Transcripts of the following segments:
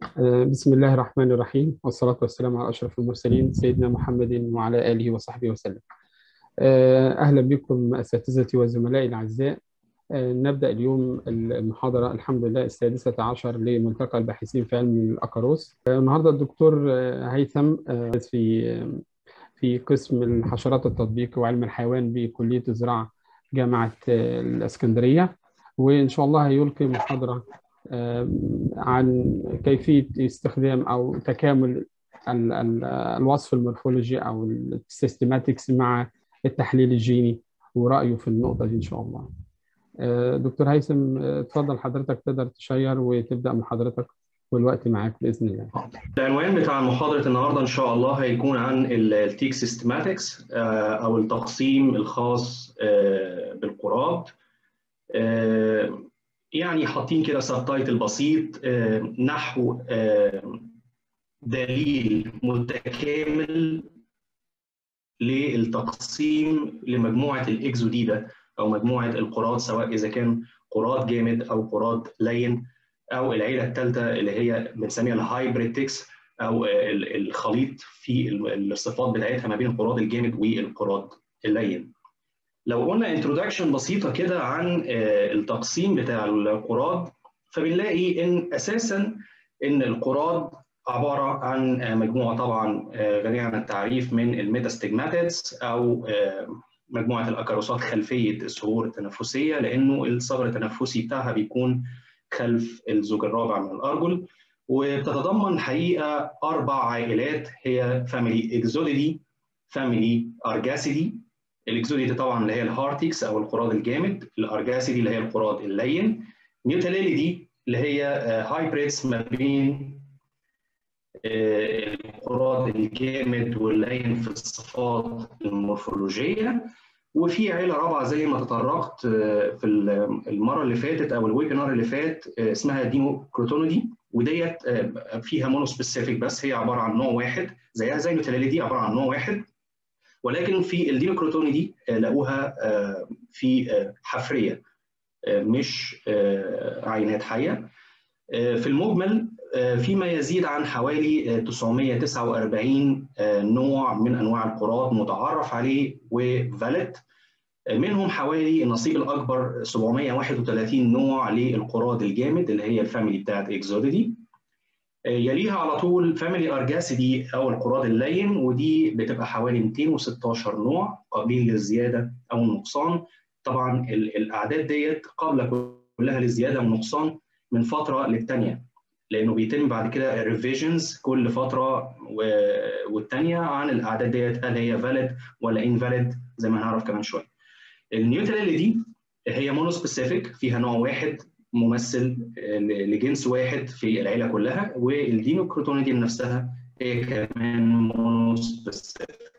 بسم الله الرحمن الرحيم، والصلاة والسلام على أشرف المرسلين سيدنا محمد وعلى آله وصحبه وسلم. أهلا بكم أساتذتي وزملائي الأعزاء. نبدأ اليوم المحاضرة الحمد لله السادسة عشر لملتقى الباحثين في علم الأكاروس. النهاردة الدكتور هيثم في قسم الحشرات التطبيقي وعلم الحيوان بكلية الزراعة جامعة الإسكندرية، وإن شاء الله هيلقي محاضرة عن كيفية استخدام أو تكامل الوصف المورفولوجي أو السيستماتكس مع التحليل الجيني، ورأيه في النقطة دي إن شاء الله. دكتور هيثم، اتفضل حضرتك، تقدر تشير وتبدأ محاضرتك والوقت معاك بإذن الله. العنوان بتاع محاضرة النهاردة إن شاء الله هيكون عن التيك سيستماتكس أو التقسيم الخاص بالقراد. يعني حاطين كده سب تايتل بسيط نحو دليل متكامل للتقسيم لمجموعة الإكزوديدا أو مجموعة القراد، سواء إذا كان قراد جامد أو قراد لين، أو العيلة الثالثة اللي هي بنسميها الهايبريد تيكس أو الخليط في الصفات بتاعتها ما بين القراد الجامد والقراد اللين. لو قلنا انترودكشن بسيطة كده عن التقسيم بتاع القراد، فبنلاقي إن أساساً إن القراد عبارة عن مجموعة طبعاً غنية عن التعريف من الميتاستجماتيدز أو مجموعة الأكاروسات خلفية الصغور التنفسية، لأنه الصغر التنفسي بتاعها بيكون خلف الزوج الرابع من الأرجل، وبتتضمن حقيقة 4 عائلات هي فاميلي إكزوديدي، فاميلي أرجاسيدي. الإكزوديدي طبعاً اللي هي الهارتيكس أو القراد الجامد، الأرجاسيدي اللي هي القراد اللين، نيوتاليليدي اللي هي هايبريدز ما بين القراد الجامد واللين في الصفات المورفولوجيه. وفي عيله رابعه زي ما تطرقت في المره اللي فاتت او الويبينار اللي فات، اسمها دينوكروتونيدي، وديت فيها مونو سبيسيفيك، بس هي عباره عن نوع واحد زيها زي النيوتاليليدي، عباره عن نوع واحد، ولكن في الدينوكروتونيدي لقوها في حفريه مش عينات حيه. في المجمل فيما يزيد عن حوالي 949 نوع من انواع القراد متعرف عليه وفاليد، منهم حوالي النصيب الاكبر 731 نوع للقراد الجامد اللي هي الفاميلي بتاعت اكزوديدي. يليها على طول فاميلي ارجاسيدي او القراد اللين، ودي بتبقى حوالي 216 نوع قابلين للزياده او النقصان. طبعا الاعداد ديت قابله كلها للزياده والنقصان من فتره للتانيه، لانه بيتم بعد كده ريفيجنز كل فتره والتانيه عن الاعداد ديت، هل هي فاليد ولا انفاليد زي ما هنعرف كمان شويه. النيوتراليتي هي مونو سبيسيفيك، فيها نوع واحد ممثل لجنس واحد في العيله كلها، والدينوكروتونيدي نفسها هي كمان مونو سبيسيفيك.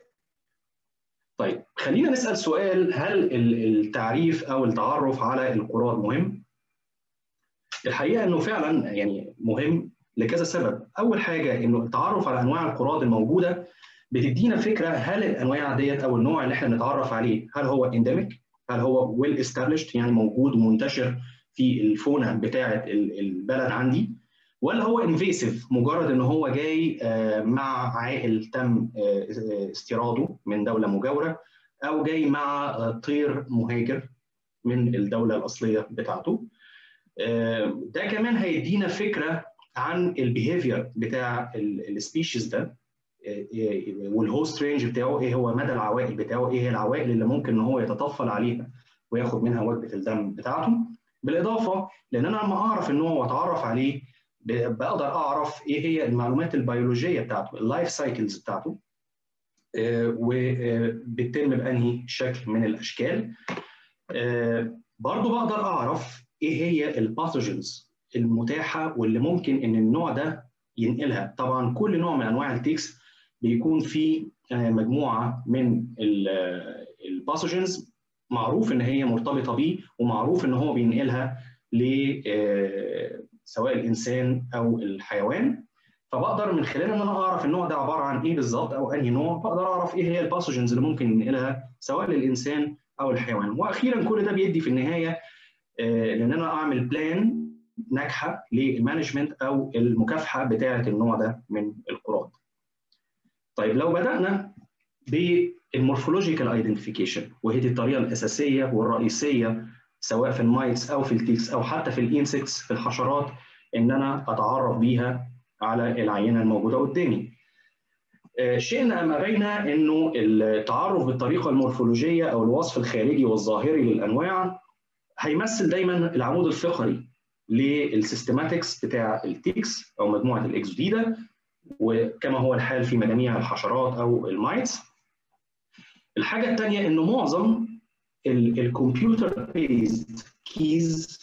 طيب خلينا نسال سؤال، هل التعريف او التعرف على القراد مهم؟ الحقيقه انه فعلا يعني مهم لكذا سبب. اول حاجه انه التعرف على انواع القراد الموجوده بتدينا فكره هل الانواع ديت او النوع اللي احنا بنتعرف عليه هل هو انديميك، هل هو ويل استابليشد يعني موجود ومنتشر في الفونه بتاعه البلد عندي، ولا هو انفيسيف مجرد ان هو جاي مع عائل تم استيراده من دوله مجاوره، او جاي مع طير مهاجر من الدوله الاصليه بتاعته. ده كمان هيدينا فكره عن البيهيفير بتاع السبيشيز ده والهوست رينج بتاعه، ايه هو مدى العوائل بتاعه، ايه هي العوائل اللي ممكن ان هو يتطفل عليها وياخد منها وجبه الدم بتاعته. بالاضافه لان انا لما اعرف النوع واتعرف عليه بقدر اعرف ايه هي المعلومات البيولوجيه بتاعته، اللايف سايكلز بتاعته، وبتتم بانهي شكل من الاشكال. برضو بقدر اعرف ايه هي الباثوجينز المتاحه واللي ممكن ان النوع ده ينقلها. طبعا كل نوع من انواع التيكس بيكون فيه مجموعه من الباثوجينز معروف ان هي مرتبطه بيه، ومعروف ان هو بينقلها ل سواء الانسان او الحيوان. فبقدر من خلال ان انا اعرف النوع ده عباره عن ايه بالظبط او انهي نوع، بقدر اعرف ايه هي الباثوجينز اللي ممكن ننقلها سواء للانسان او الحيوان. واخيرا كل ده بيدي في النهايه لان انا اعمل بلان ناجحه للمانجمنت او المكافحه بتاعه النوع ده من القراد. طيب لو بدانا بالمورفولوجيكال ايدنتيفيكيشن، وهي دي الطريقه الاساسيه والرئيسيه سواء في المايتس او في التيكس او حتى في الانسكتس في الحشرات ان انا اتعرف بيها على العينه الموجوده قدامي. شئنا ام ابينا انه التعرف بالطريقه المورفولوجيه او الوصف الخارجي والظاهري للانواع هيمثل دايما العمود الفقري للسيستماتكس بتاع التيكس او مجموعه الاكزوديدا، وكما هو الحال في مجاميع الحشرات او المايتس. الحاجه الثانيه انه معظم الكمبيوتر بيزد كيز،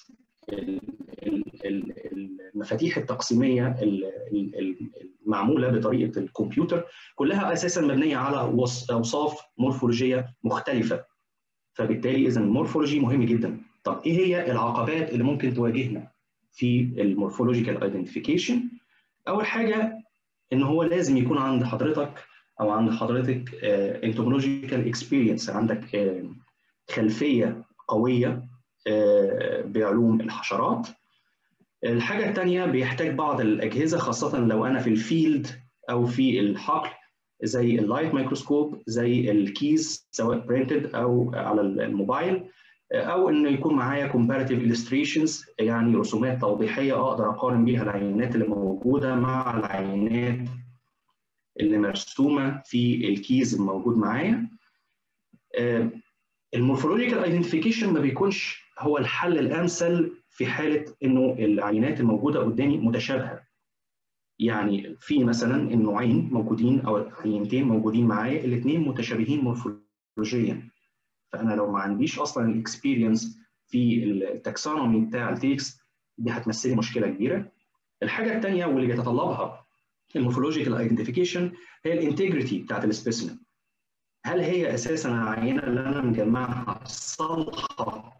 المفاتيح التقسيميه المعموله بطريقه الكمبيوتر كلها اساسا مبنيه على اوصاف مورفولوجيه مختلفه. فبالتالي اذا المورفولوجي مهم جدا. طب ايه هي العقبات اللي ممكن تواجهنا في المورفولوجيكال ايدنتيفيكيشن؟ اول حاجه ان هو لازم يكون عند حضرتك او عند حضرتك انتومولوجيكال اكسبيرينس، عندك خلفيه قويه بعلوم الحشرات. الحاجه الثانيه بيحتاج بعض الاجهزه خاصه لو انا في الفيلد او في الحقل، زي اللايت مايكروسكوب، زي الكيز سواء برينتد او على الموبايل، او انه يكون معايا كومباريتيف illustrations، يعني رسومات توضيحيه اقدر اقارن بيها العينات اللي موجوده مع العينات اللي مرسومه في الكيز الموجود معايا. المورفولوجيكال ايدنتيفيكيشن ما بيكونش هو الحل الامثل في حاله انه العينات الموجوده قدامي متشابهه. يعني في مثلا النوعين موجودين او عينتين موجودين معايا الاثنين متشابهين مورفولوجيا، فانا لو ما عنديش اصلا الاكسبيرينس في التاكسونومي بتاع التيكس دي هتمثل لي مشكله كبيره. الحاجه الثانيه واللي بيتطلبها المورفولوجيكال ايدنتيفيكيشن هي الانتجريتي بتاعت السبيسيمن. هل هي اساسا العينه اللي انا مجمعها صالحه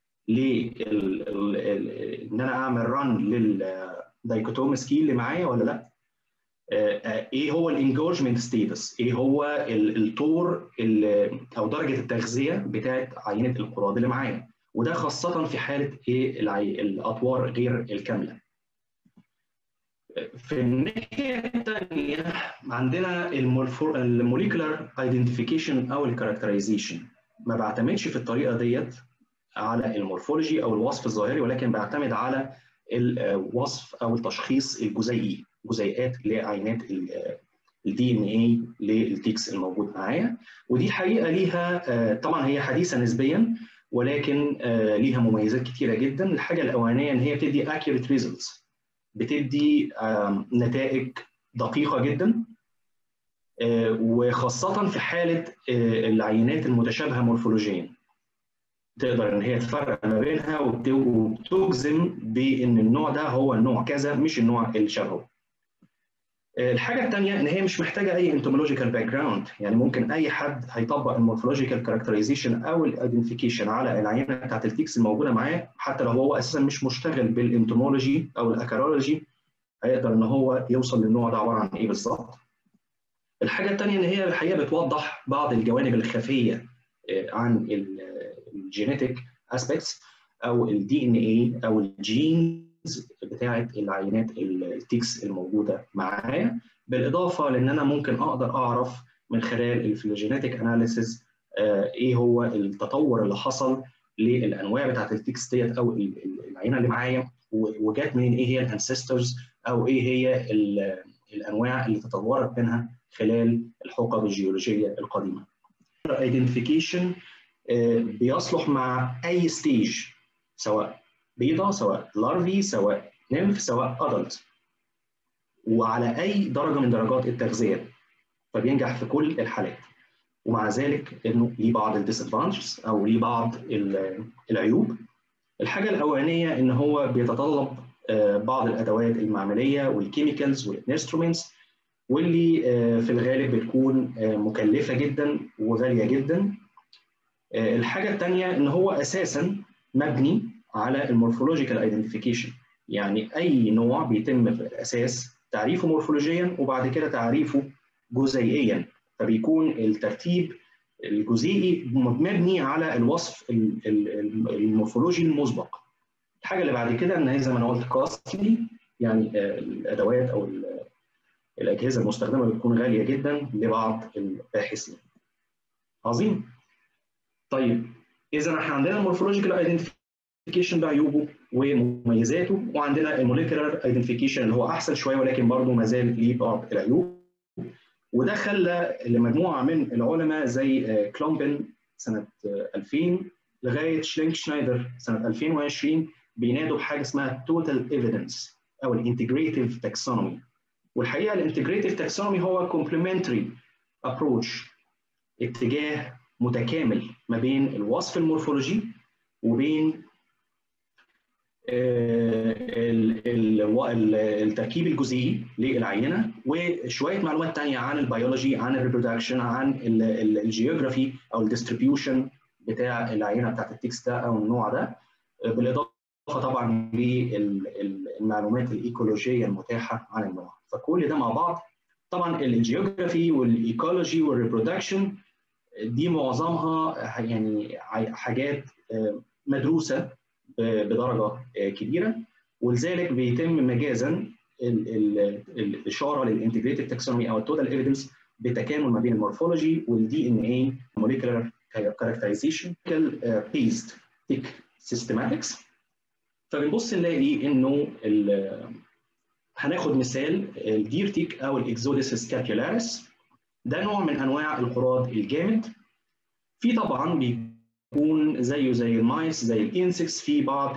ان انا اعمل ران للدايكوتوم سكيل اللي معايا ولا لا؟ ايه هو الانجورجمنت ستيتس؟ ايه هو الطور او درجه التغذيه بتاعت عينه القراد اللي معايا؟ وده خاصه في حاله ايه الاطوار غير الكامله. في الناحيه الثانيه عندنا الموليكولار ايدنتيفيكيشن او الكاركترايزيشن. ما بعتمدش في الطريقه ديت على المورفولوجي او الوصف الظاهري، ولكن بعتمد على الوصف او التشخيص الجزيئي، جزيئات لعينات الدي ان اي للتيكس الموجود معايا. ودي حقيقه ليها طبعا هي حديثه نسبيا، ولكن ليها مميزات كتيره جدا. الحاجه الاولانيه ان هي بتدي accurate results، بتدي نتائج دقيقه جدا، وخاصه في حاله العينات المتشابهه مورفولوجيا تقدر ان هي تفرق ما بينها وتجزم بان النوع ده هو النوع كذا مش النوع اللي شبهه. الحاجه الثانيه ان هي مش محتاجه اي انتومولوجيكال باك جراوند، يعني ممكن اي حد هيطبق المورفولوجيكال كاركترايزيشن او الايدنتيفيكيشن على العينه بتاعت التيكس الموجوده معاه، حتى لو هو اساسا مش مشتغل بالانتومولوجي او الاكارولوجي هيقدر ان هو يوصل للنوع ده عباره عن ايه بالظبط. الحاجه الثانيه ان هي الحقيقه بتوضح بعض الجوانب الخفيه عن الجينيتك اسبيكتس او الدي ان اي او الجينز بتاعه العينات التيكس الموجوده معايا، بالاضافه لان انا ممكن اقدر اعرف من خلال الفيلوجينيتك اناليسيس ايه هو التطور اللي حصل للانواع بتاعه التيكس ديت او العينه اللي معايا، وجات منين، ايه هي الانسيسترز او ايه هي الانواع اللي تطورت منها خلال الحقب الجيولوجيه القديمه. ايدنتيفيكيشن بيصلح مع اي ستيج، سواء بيضه، سواء لارفي، سواء نمف، سواء ادلت، وعلى اي درجه من درجات التغذيه، فبينجح في كل الحالات. ومع ذلك انه ليه بعض الديسادفانتجز او ليه بعض العيوب. الحاجه الاولانيه ان هو بيتطلب بعض الادوات المعمليه والكيميكالز والانسترومنتس، واللي في الغالب بتكون مكلفه جدا وغاليه جدا. الحاجه الثانيه ان هو اساسا مبني على المورفولوجيكال ايدنتيفيكيشن، يعني اي نوع بيتم في الاساس تعريفه مورفولوجيا وبعد كده تعريفه جزيئيا، فبيكون الترتيب الجزيئي مبني على الوصف المورفولوجي المسبق. الحاجه اللي بعد كده ان هي زي ما انا قلت كاستلي، يعني الادوات او الاجهزه المستخدمه بتكون غاليه جدا لبعض الباحثين. عظيم. طيب اذا احنا عندنا المورفولوجيكال ايدنتيفيكيشن بعيوبه ومميزاته، وعندنا الموليكولار ايدنتيفيكيشن اللي هو احسن شويه ولكن برضه ما زال ليه بعض العيوب. وده خلى لمجموعه من العلماء زي كلومبن سنه 2000 لغايه شلينك شنايدر سنه 2020 بينادوا بحاجه اسمها توتال ايفيدنس او الانتجريتيف تاكسونومي. والحقيقه الانتجريتيف تاكسونومي هو كومبلمنتري ابروتش، اتجاه متكامل ما بين الوصف المورفولوجي وبين التركيب الجزيئي للعينه، وشويه معلومات ثانيه عن البيولوجي، عن الريبرودكشن، عن الجيوغرافي او الديستريبيوشن بتاع العينه بتاعت التكست ده او النوع ده، بالاضافه طبعا للمعلومات الايكولوجيه المتاحه عن النوع. فكل ده مع بعض طبعا الجيوغرافي والايكولوجي والريبرودكشن دي معظمها يعني حاجات مدروسه بدرجه كبيره، ولذلك بيتم مجازا الاشاره للانتجريتيف تاكسونومي او التوتال ايفيدنس بتكامل ما بين المورفولوجي والدي ان اي موليكولار كاركترايزيشن بيزد تيك سيستماتكس. فبنبص نلاقي انه هناخد مثال الدير تيك او الاكزودس سكابيولاريس. ده نوع من انواع القراض الجامد. في طبعا بيكون زيه زي المايس زي الانسكس في بعض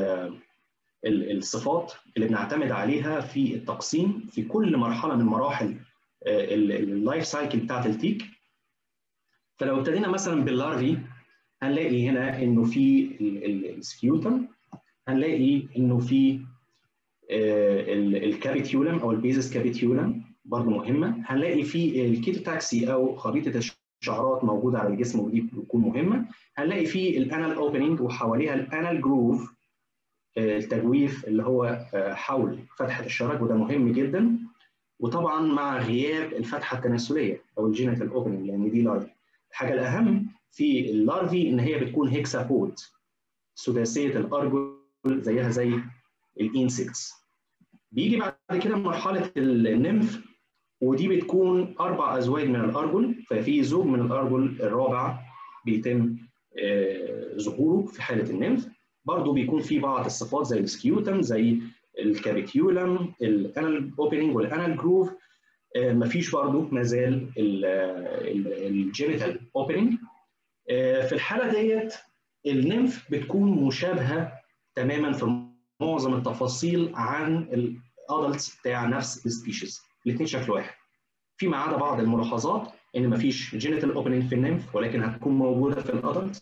الصفات اللي بنعتمد عليها في التقسيم في كل مرحله من مراحل اللايف سايكل بتاعت التيك. فلو ابتدينا مثلا باللارفي هنلاقي هنا انه في السكيوتم، هنلاقي انه في الكابيتيولم او البيزس كابيتيولم برضه مهمه، هنلاقي في الكيتوتاكسي او خريطه الشعرات موجوده على الجسم ودي بتكون مهمه، هنلاقي في الانال اوبننج وحواليها الانال جروف التجويف اللي هو حول فتحه الشرج وده مهم جدا، وطبعا مع غياب الفتحه التناسليه او الجينيتال اوبننج لان دي لارفي. الحاجه الاهم في اللارفي ان هي بتكون هيكسابود سداسيه الارجل زيها زي الانسكتس. بيجي بعد كده مرحله النمف ودي بتكون 4 ازواج من الارجل، ففي زوج من الارجل الرابع بيتم ظهوره في حاله النمف. برضه بيكون في بعض الصفات زي السكيوتم زي الكابيتيولم الانال اوبننج والانال جروف، مفيش برضه ما زال الجينيتال اوبننج. في الحاله ديت النمف بتكون مشابهه تماما في معظم التفاصيل عن الادلتس بتاع نفس السبيشيز، الاثنين شكل واحد، فيما عدا بعض الملاحظات ان مفيش جينيتال اوبننج في النمف ولكن هتكون موجوده في الادلت.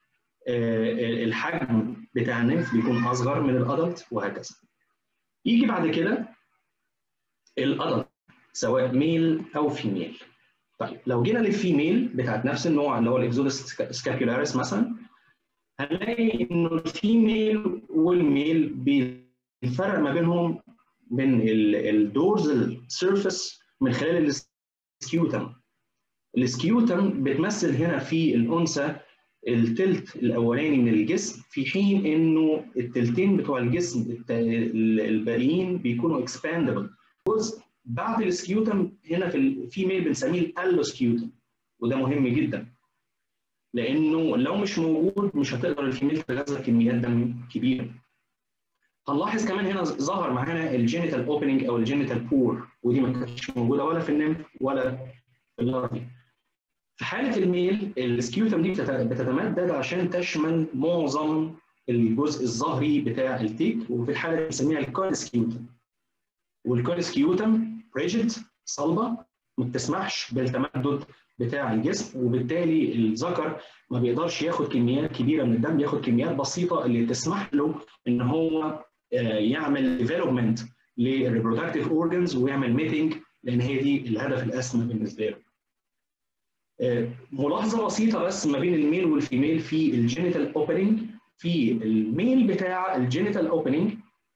الحجم بتاع النمف بيكون اصغر من الادلت وهكذا. يجي بعد كده الادلت سواء ميل او فيميل. طيب لو جينا للفيميل بتاعت نفس النوع اللي هو الاكزودس سكابيولاريس مثلا، هنلاقي انه الفيميل والميل بيفرق ما بينهم من الدورزال سيرفيس من خلال السكيوتم. السكيوتم بتمثل هنا في الانثى التلت الاولاني من الجسم، في حين انه التلتين بتوع الجسم الباقيين بيكونوا اكسباندبل. جزء بعد السكيوتم هنا في الفيميل بنسميه الالوسكيوتم، وده مهم جدا لانه لو مش موجود مش هتقدر الفيميل تغذى كميات دم كبيره. هنلاحظ كمان هنا ظهر معانا الجينيتال اوبننج او الجينيتال بور، ودي ما كانتش موجوده ولا في النمف ولا في اللارفي. في حاله الميل السكيوتم دي بتتمدد عشان تشمل معظم الجزء الظهري بتاع التيك، وفي الحاله دي بنسميها الكون سكيوتم. والكون سكيوتم ريجيد صلبه ما بتسمحش بالتمدد بتاع الجسم، وبالتالي الذكر ما بيقدرش ياخد كميات كبيره من الدم، ياخد كميات بسيطه اللي تسمح له ان هو يعمل ديفلوبمنت للريبرودكتيف اورجنز ويعمل ميتنج، لان هي دي الهدف الاسمى بالنسبه له. ملاحظه بسيطه بس ما بين الميل والفيميل في الجينيتال اوبننج. في الميل بتاع الجينيتال اوبننج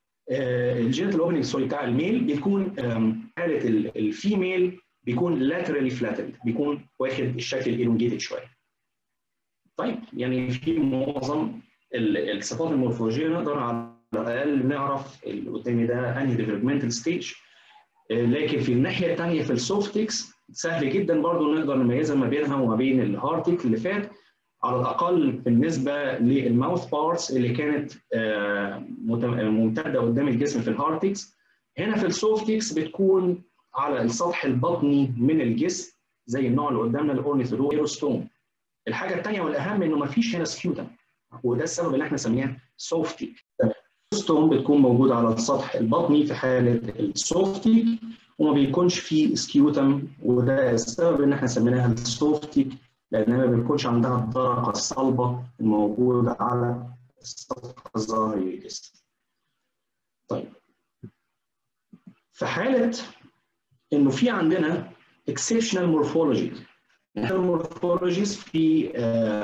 سوري بتاع الميل بيكون حاله الفيميل بيكون لاترالي فلاتند، بيكون واخد الشكل الالونجيتد شويه. طيب يعني في معظم الصفات المورفولوجيه نقدر على الاقل نعرف اللي قدامي ده انهي ديفلوبمنتال ستيج. لكن في الناحيه الثانيه في السوفتكس سهل جدا برضو نقدر نميزها ما بينها وما بين الهارتك اللي فات، على الاقل بالنسبه للماوث بارتس اللي كانت ممتده قدام الجسم في الهارتكس. هنا في السوفتكس بتكون على السطح البطني من الجسم زي النوع اللي قدامنا الاورنيثوديروستوم. الحاجه الثانيه والاهم انه ما فيش هنا سكيوتم، وده السبب اللي احنا سميناه سوفتيك. الستوم بتكون موجوده على السطح البطني في حاله السوفتيك، وما بيكونش فيه سكيوتم، وده السبب ان احنا سميناها السوفتيك لانها ما بيكونش عندها الدرقه الصلبه الموجوده على السطح الظاهري للجسم. طيب في حاله انه في عندنا exceptional morphology، المورفولوجيز في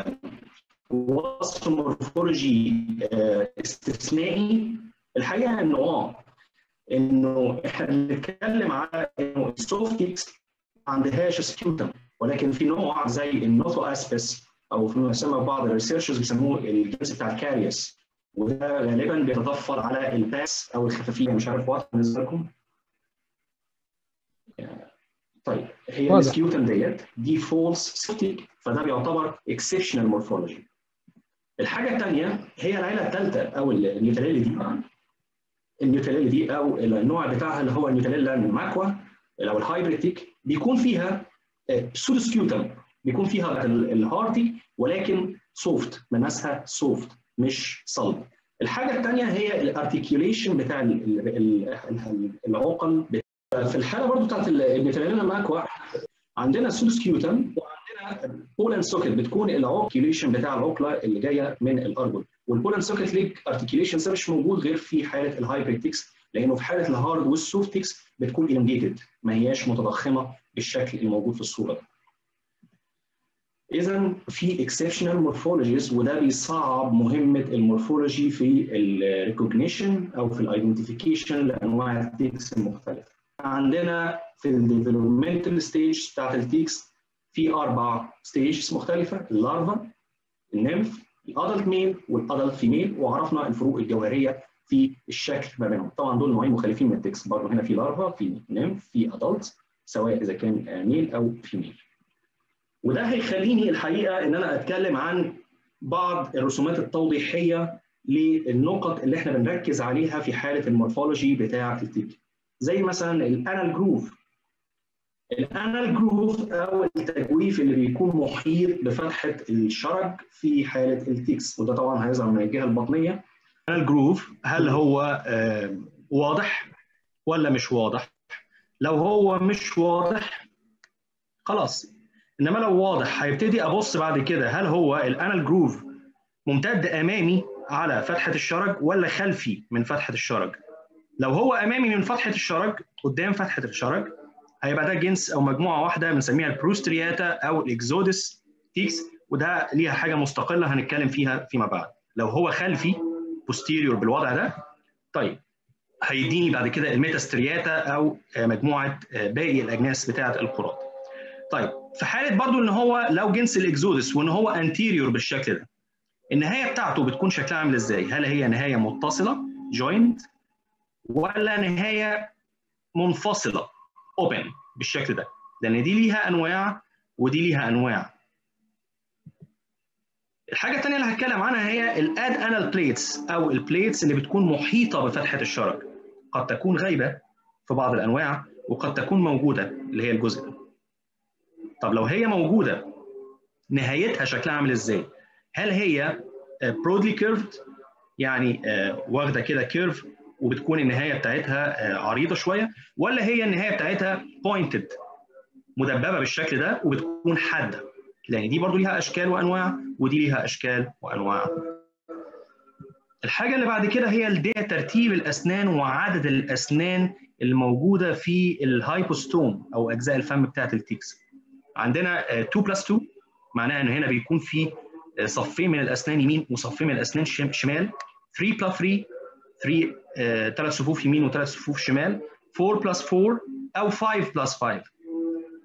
وصف مورفولوجي استثنائي، الحقيقه انه احنا بنتكلم على انه السوفتكس ما عندهاش سكيوتم، ولكن في نوع زي النوثو اسبس او فيما يسمى بعض الريسيرشرز بيسموه الجنس بتاع الكاريوس، وده غالبا بيتضفر على الباس او الخفافيه. مش عارف واضح بالنسبه لكم؟ طيب هي السكيوتم دي فولس سيفتيك، فده بيعتبر اكسبشنال مورفولوجي. الحاجه الثانيه هي العيله الثالثه او النيوتيليلا دي او النوع بتاعها اللي هو النيوتيليلا ماكوا او الهايبريتيك، بيكون فيها سودو سكيوتم، بيكون فيها الهارتي ولكن سوفت، ملمسها سوفت مش صلب. الحاجه الثانيه هي الارتيكيوليشن بتاع العقل. في الحاله برضو بتاعت النيوتيليلا ماكوا عندنا سودو سكيوتم وعندنا بولان سوكت، بتكون الارتيكيوليشن بتاع العقله اللي جايه من الارجل، والبولان سوكت ليك ارتيكيوليشن ده مش موجود غير في حاله الهايبريتكس، لانه في حاله الهارد والسوفتكس بتكون elongated، ما هياش متضخمه بالشكل الموجود في الصوره ده. اذا في اكسبشنال مورفولوجيز، وده بيصعب مهمه المورفولوجي في الريكوجنيشن او في الايدنتيفيكيشن لانواع التيكس المختلفه. عندنا في الديفلوبمنتال ستيج بتاعت التيكس في 4 ستيجز مختلفه: اللارفا، النمف، الادلت ميل والادلت فيميل، وعرفنا الفروق الجوهريه في الشكل ما بينهم. طبعا دول نوعين مختلفين من التكس، برضه هنا في لارفا، في نمف، في ادلت، سواء اذا كان ميل او فيميل. وده هيخليني الحقيقه ان انا اتكلم عن بعض الرسومات التوضيحيه للنقط اللي احنا بنركز عليها في حاله المورفولوجي بتاعه التيك، زي مثلا الانال جروف. الانال جروف او التجويف اللي بيكون محيط بفتحه الشرج في حاله التيكس، وده طبعا هيظهر من الجهه البطنيه. الانال جروف هل هو واضح ولا مش واضح؟ لو هو مش واضح خلاص، انما لو واضح هيبتدي ابص بعد كده هل هو الانال جروف ممتد امامي على فتحه الشرج ولا خلفي من فتحه الشرج. لو هو امامي من فتحه الشرج قدام فتحه الشرج هيبقى ده جنس او مجموعه واحده بنسميها البروسترياتا او الاكزودس تيكس، وده ليها حاجه مستقله هنتكلم فيها فيما بعد. لو هو خلفي بوستيريور بالوضع ده، طيب هيديني بعد كده الميتاسترياتا او مجموعه باقي الاجناس بتاعه القراط. طيب في حاله برضو ان هو لو جنس الاكزودس وان هو انتيريور بالشكل ده، النهايه بتاعته بتكون شكلها عامل ازاي؟ هل هي نهايه متصله جوينت ولا نهايه منفصله اوبن بالشكل ده؟ لان دي ليها انواع ودي ليها انواع. الحاجه الثانيه اللي هتكلم عنها هي الاد انال بليتس او البليتس اللي بتكون محيطه بفتحه الشرج، قد تكون غايبه في بعض الانواع وقد تكون موجوده اللي هي الجزء ده. طب لو هي موجوده نهايتها شكلها عامل ازاي؟ هل هي برودلي كيرفد يعني واخده كده كيرف وبتكون النهايه بتاعتها عريضه شويه، ولا هي النهايه بتاعتها بوينتد مدببه بالشكل ده وبتكون حاده؟ لان دي برضو ليها اشكال وانواع ودي ليها اشكال وانواع. الحاجه اللي بعد كده هي ترتيب الاسنان وعدد الاسنان الموجوده في الهايبوستوم او اجزاء الفم بتاعت التيكس. عندنا 2+2 معناها ان هنا بيكون في صفين من الاسنان يمين وصفين من الاسنان شمال. 3+3 3 صفوف يمين وثلاث صفوف شمال. 4+4 او 5+5.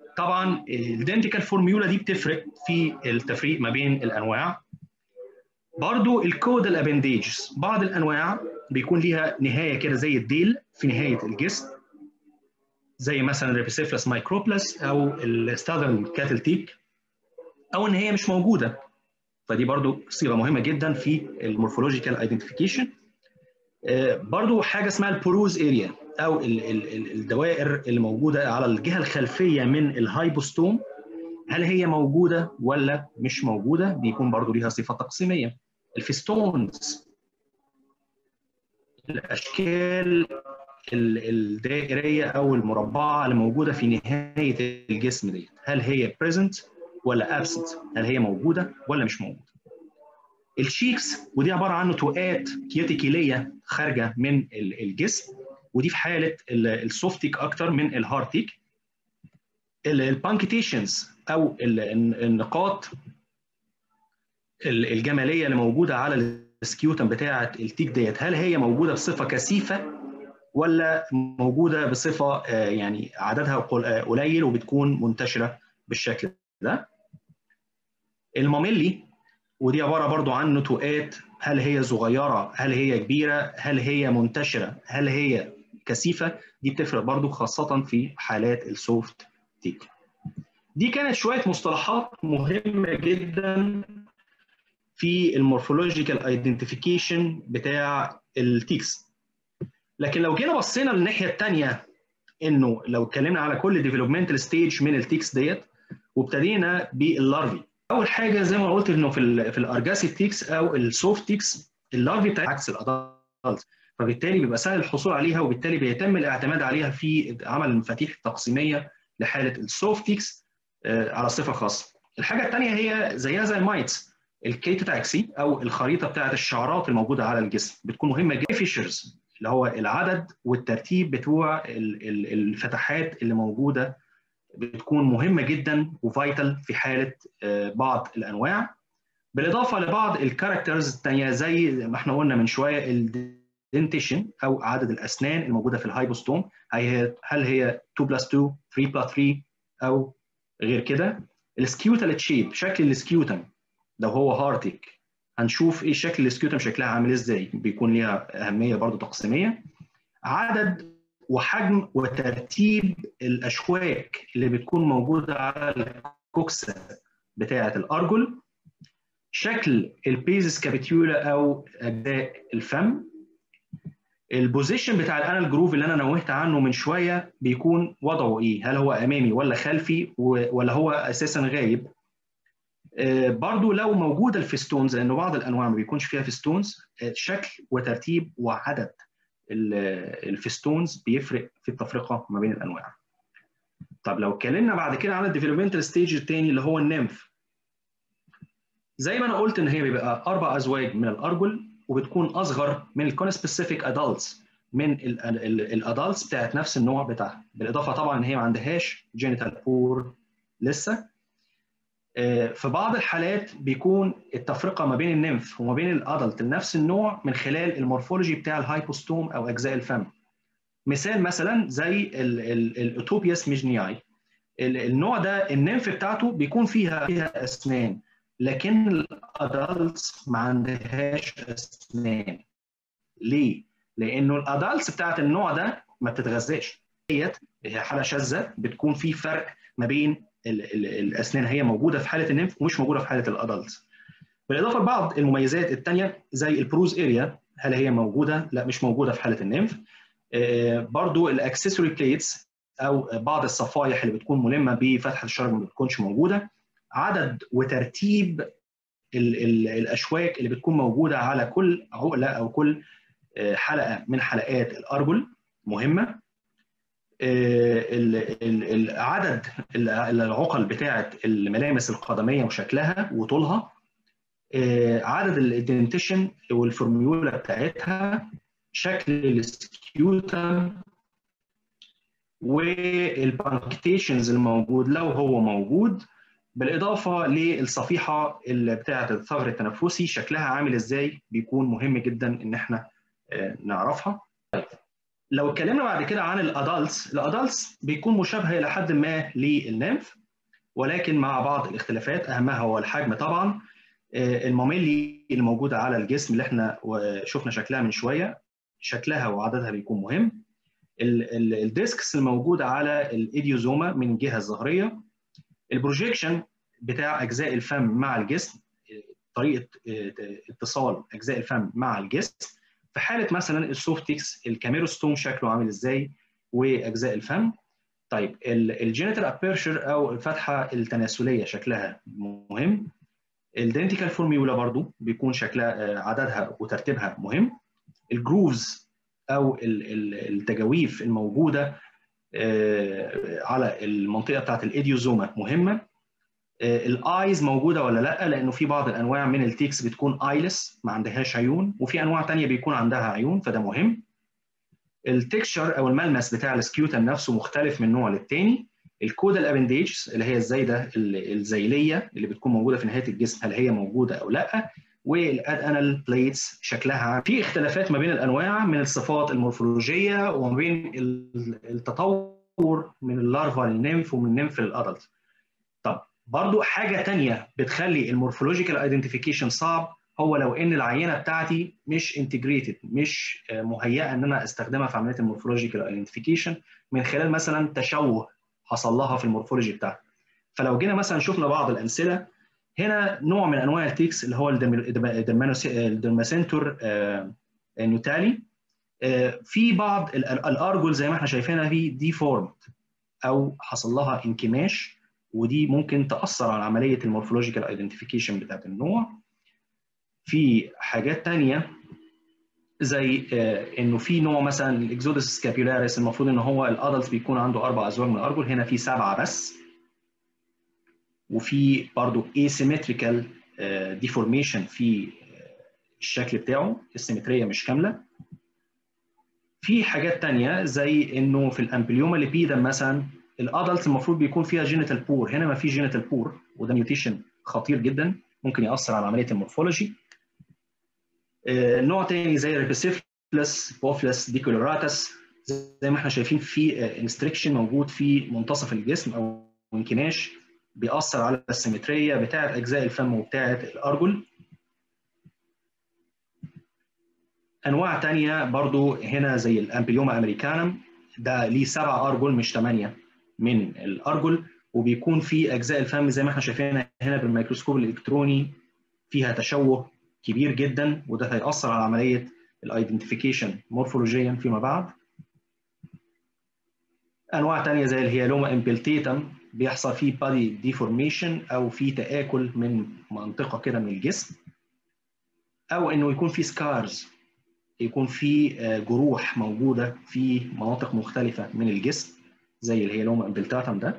طبعا الدنتيكال فورميولا دي بتفرق في التفريق ما بين الانواع. برضو الكودال ابنديجز بعض الانواع بيكون ليها نهايه كده زي الديل في نهايه الجسم، زي مثلا الريبيسيفلس مايكروبلس او الستاذرن كاتل تيك، او ان هي مش موجوده. فدي برضو صيغه مهمه جدا في المورفولوجيكال ايدنتيفيكيشن. برضو حاجه اسمها البروز اريا او الدوائر اللي موجوده على الجهه الخلفيه من الهايبوستوم، هل هي موجوده ولا مش موجوده؟ بيكون برضو ليها صفه تقسيميه. الفيستونز، الاشكال الدائريه او المربعه اللي موجوده في نهايه الجسم دي، هل هي بريزنت ولا ابسنت؟ هل هي موجوده ولا مش موجوده؟ الشيكس، ودي عباره عن نتوءات كيوتيكيليه خارجه من الجسم، ودي في حاله السوفتيك اكتر من الهارتيك. البانكيتيشنز او النقاط الجماليه اللي موجوده على السكيوتم بتاعه التيك ديت، هل هي موجوده بصفه كثيفه ولا موجوده بصفه يعني عددها قليل وبتكون منتشره بالشكل ده؟ الماميلي، ودي عباره برضو عن نتوءات، هل هي صغيره، هل هي كبيره، هل هي منتشره، هل هي كثيفه؟ دي بتفرق برضو خاصه في حالات السوفت تيك. دي كانت شويه مصطلحات مهمه جدا في المورفولوجيكال ايدنتيفيكيشن بتاع التيكس. لكن لو جينا بصينا للناحيه الثانيه، انه لو اتكلمنا على كل ديفلوبمنتال ستيج من التيكس ديت وابتدينا باللارفي، اول حاجه زي ما قلت انه في الارجاسي تيكس او السوفت تيكس، اللارفي بتاعت عكس الادلت، فبالتالي بيبقى سهل الحصول عليها، وبالتالي بيتم الاعتماد عليها في عمل المفاتيح التقسيميه لحاله السوفت تيكس على صفه خاصه. الحاجه الثانيه هي زيها زي المايتس، الكيتوتاكسي او الخريطه بتاعت الشعرات الموجوده على الجسم بتكون مهمه جدا. فيشرز اللي هو العدد والترتيب بتوع الفتحات اللي موجوده بتكون مهمه جدا وفايتال في حاله بعض الانواع، بالاضافه لبعض الكاركترز الثانيه زي ما احنا قلنا من شويه الدنتيشن او عدد الاسنان الموجوده في الهايبوستوم، هل هي 2 بلس 2 3 بلس 3 او غير كده. السكيوتال تشيب، شكل السكيوتم لو هو هارتيك هنشوف ايه شكل السكيوتم، شكلها عامل ازاي، بيكون ليها اهميه برضو تقسيميه. عدد وحجم وترتيب الاشواك اللي بتكون موجوده على الكوكسه بتاعه الارجل. شكل البيزس كابيتيولا او اجزاء الفم. البوزيشن بتاع الانال جروف اللي انا نوهت عنه من شويه بيكون وضعه ايه، هل هو امامي ولا خلفي ولا هو اساسا غايب. برضو لو موجوده الفيستونز، لان بعض الانواع ما بيكونش فيها فيستونز، شكل وترتيب وعدد الفيستونز بيفرق في التفرقه ما بين الانواع. طب لو اتكلمنا بعد كده عن الديفلوبمنتال ستيج الثاني اللي هو النمف، زي ما انا قلت ان هي بيبقى 4 ازواج من الارجل، وبتكون اصغر من الكونسبيسيفيك ادلتس من الادلتس بتاعت نفس النوع بتاعها، بالاضافه طبعا ان هي ما عندهاش جينيتال بور لسه. في بعض الحالات بيكون التفرقه ما بين النمف وما بين الادلت لنفس النوع من خلال المورفولوجي بتاع الهايبوستوم او اجزاء الفم. مثال مثلا زي الاوتوبياس ميجنياي، النوع ده النمف بتاعته بيكون فيها اسنان، لكن الادلتس ما عندهاش اسنان. ليه؟ لانه الادلتس بتاعت النوع ده ما بتتغذاش، هي حاله شاذه، بتكون في فرق ما بين الاسنان، هي موجوده في حاله النمف ومش موجوده في حاله الادلتس. بالاضافه لبعض المميزات الثانيه زي البروز اريا، هل هي موجوده؟ لا مش موجوده في حاله النمف. برضو الاكسسوري بليتس او بعض الصفائح اللي بتكون ملمه بفتحه الشرج ما بتكونش موجوده. عدد وترتيب الاشواك اللي بتكون موجوده على كل عقله او كل حلقه من حلقات الارجل مهمه. عدد العقل بتاعه الملامس القدميه وشكلها وطولها. عدد الدنتيشن والفورميولا بتاعتها. شكل السكيوتم والبانكتيشنز الموجود لو هو موجود، بالاضافه للصفيحه اللي بتاعه الثغر التنفسي شكلها عامل ازاي، بيكون مهم جدا ان احنا نعرفها. لو اتكلمنا بعد كده عن الادلتس بيكون مشابهه الى حد ما للنمف، ولكن مع بعض الاختلافات، اهمها هو الحجم طبعا. الماميلي اللي موجوده على الجسم اللي احنا شفنا شكلها من شويه، شكلها وعددها بيكون مهم. الديسكس الموجوده على الايديوزوما من الجهه الظهريه. البروجيكشن بتاع اجزاء الفم مع الجسم، طريقه اتصال اجزاء الفم مع الجسم. في حاله مثلا السوفتكس الكاميروستوم شكله عامل ازاي واجزاء الفم. طيب الجينيتال ابيرشر او الفتحه التناسليه شكلها مهم. الدنتيكال فورميولا برضو بيكون شكلها عددها وترتيبها مهم. الجروفز او التجاويف الموجوده على المنطقه بتاعت الايديوزوما مهمه. الايز موجوده ولا لا، لانه في بعض الانواع من التيكس بتكون ايلس ما عندهاش عيون، وفي انواع ثانيه بيكون عندها عيون، فده مهم. التكشر او الملمس بتاع السكيوتم نفسه مختلف من نوع للتاني. الكودال ابنديجز اللي هي الزايده الزيليه اللي بتكون موجوده في نهايه الجسم، هل هي موجوده او لا. والادانال بليتس شكلها في اختلافات ما بين الانواع من الصفات المورفولوجيه وما بين التطور من اللارفا للنيمف ومن النيمف للادلت. طب برضو حاجه ثانيه بتخلي المورفولوجيكال ايدنتيفيكيشن صعب، هو لو ان العينه بتاعتي مش انتجريتد، مش مهيئه ان انا استخدمها في عمليه المورفولوجيكال ايدنتيفيكيشن من خلال مثلا تشوه حصل لها في المورفولوجي بتاعها. فلو جينا مثلا شفنا بعض الامثله، هنا نوع من انواع التيكس اللي هو الدرماسنتور نوتالي. في بعض الارجل زي ما احنا شايفينها في ديفورمد او حصل لها انكماش، ودي ممكن تاثر على عمليه المورفولوجيكال ايدنتيفيكيشن بتاعت النوع. في حاجات ثانيه زي انه في نوع مثلا الاكزودس سكابيولاريس، المفروض ان هو الادلت بيكون عنده 4 ازواج من الارجل، هنا في 7 بس. وفي برضه asymmetrical deformation في الشكل بتاعه، السيمتريه مش كامله. في حاجات تانية زي انه في الامبليوما ليبيدم مثلا الادلت المفروض بيكون فيها جينيتال بور، هنا ما في جينيتال بور، وده ميوتيشن خطير جدا ممكن ياثر على عمليه المورفولوجي. نوع تاني زي ريبيسيفلس بوفلس ديكولوراتس، زي ما احنا شايفين في انستريكشن موجود في منتصف الجسم او انكماش بيأثر على السيمتريه بتاعه اجزاء الفم وبتاعه الارجل. انواع تانية برضو هنا زي الامبليوما امريكانم، ده ليه 7 ارجل مش 8 من الارجل، وبيكون في اجزاء الفم زي ما احنا شايفينها هنا بالميكروسكوب الالكتروني فيها تشوه كبير جدا، وده هيأثر على عمليه الايدنتيفيكيشن مورفولوجيا فيما بعد. انواع تانية زي الهيالوما امبلتيتم بيحصل فيه بادي ديفورميشن او في تآكل من منطقه كده من الجسم، او انه يكون في سكارز، يكون في جروح موجوده في مناطق مختلفه من الجسم زي الهيالوما امبلتاتم ده،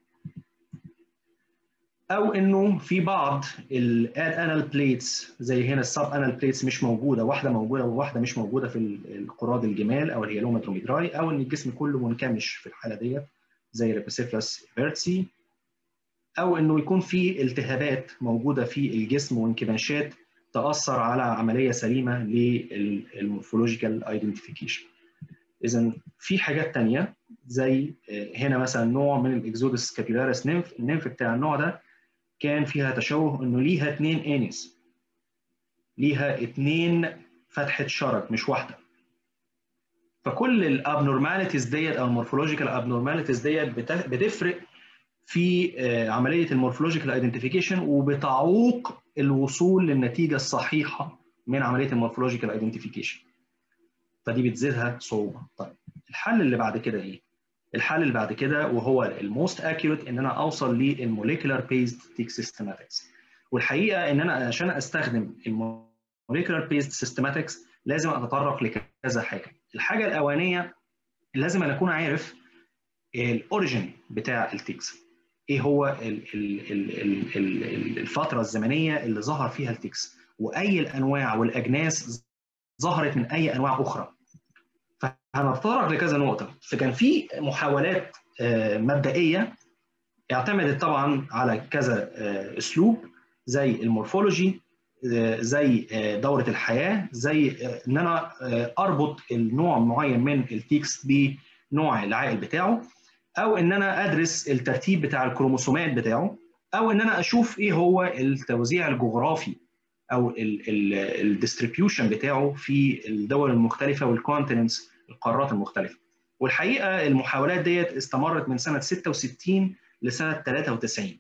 او انه في بعض الاد انال بليتس زي هنا السب انال بليتس مش موجوده، واحده موجوده وواحده مش موجوده في القراض الجمال او الهيالوما دروميدراي، او ان الجسم كله منكمش في الحاله ديت زي ريبيسيفلس فيرتسي، او انه يكون في التهابات موجوده في الجسم وانكماشات تاثر على عمليه سليمه للمورفولوجيكال ايدنتيفيكيشن. اذا في حاجات ثانيه زي هنا مثلا نوع من الاكزودس سكابيولاريس نيمف، النيمف بتاع النوع ده كان فيها تشوه انه ليها 2 انيس، ليها 2 فتحه شرج مش واحده. فكل الابنورماليتيز ديت او المورفولوجيكال ابنورماليتيز ديت بتفرق في عمليه المورفولوجيكال ايدنتيفيكيشن وبتعوق الوصول للنتيجه الصحيحه من عمليه المورفولوجيكال ايدنتيفيكيشن، فدي بتزيدها صعوبه. طيب الحل اللي بعد كده ايه؟ الحل اللي بعد كده وهو الموست اكيوريت ان انا اوصل للموليكولار بيزد تيك سيستماتكس. والحقيقه ان انا عشان استخدم الموليكولار بيزد سيستماتكس لازم اتطرق لكذا حاجه. الحاجه الاولانيه لازم انا اكون عارف الاوريجين بتاع التيكس، ايه هو الفتره الزمنيه اللي ظهر فيها التيكس، واي الانواع والاجناس ظهرت من اي انواع اخرى. فهنتطرق لكذا نقطه. فكان في محاولات مبدئيه اعتمدت طبعا على كذا اسلوب زي المورفولوجي، زي دوره الحياه، زي ان انا اربط النوع معين من التيكس بنوع العائل بتاعه، او ان انا ادرس الترتيب بتاع الكروموسومات بتاعه، او ان انا اشوف ايه هو التوزيع الجغرافي او الديستريبيوشن بتاعه في الدول المختلفه والكونتيننتس، القارات المختلفه. والحقيقه المحاولات ديت استمرت من سنه 66 لسنه 93.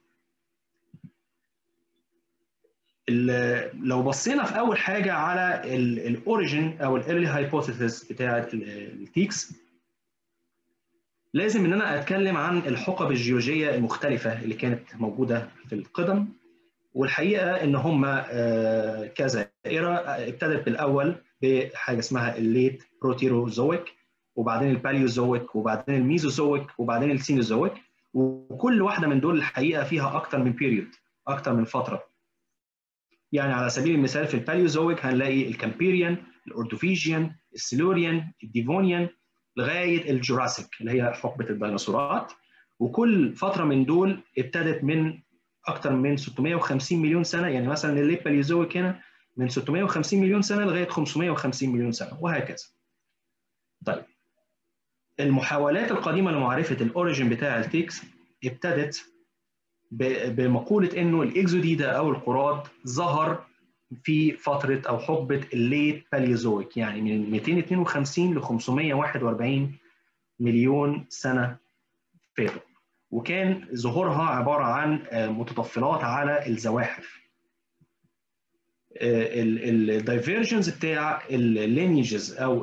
لو بصينا في اول حاجه على الاوريجين او الايرلي هايبوثيسيس بتاعه التيكس، لازم ان انا اتكلم عن الحقب الجيولوجيه المختلفه اللي كانت موجوده في القدم. والحقيقه ان هم كذا ايرا. ابتدت بالاول بحاجه اسمها الليت بروتيروزويك، وبعدين الباليوزويك، وبعدين الميزوزويك، وبعدين السينوزويك. وكل واحده من دول الحقيقه فيها اكتر من بيريود، اكتر من فتره. يعني على سبيل المثال في الباليوزويك هنلاقي الكامبيريان، الاوردوفيجيان، السيلوريان، الديفونيان، لغايه الجوراسيك اللي هي حقبه الديناصورات. وكل فتره من دول ابتدت من اكثر من 650 مليون سنه. يعني مثلا الليت باليوزويك هنا من 650 مليون سنه لغايه 550 مليون سنه، وهكذا. طيب، المحاولات القديمه لمعرفه الاوريجين بتاع التيكس ابتدت بمقوله انه الاكزوديدا او القراد ظهر في فتره او حقبه الليت باليوزويك، يعني من 252 ل 541 مليون سنه فاتوا. وكان ظهورها عباره عن متطفلات على الزواحف. الدايفيرجنز بتاع اللينيجز او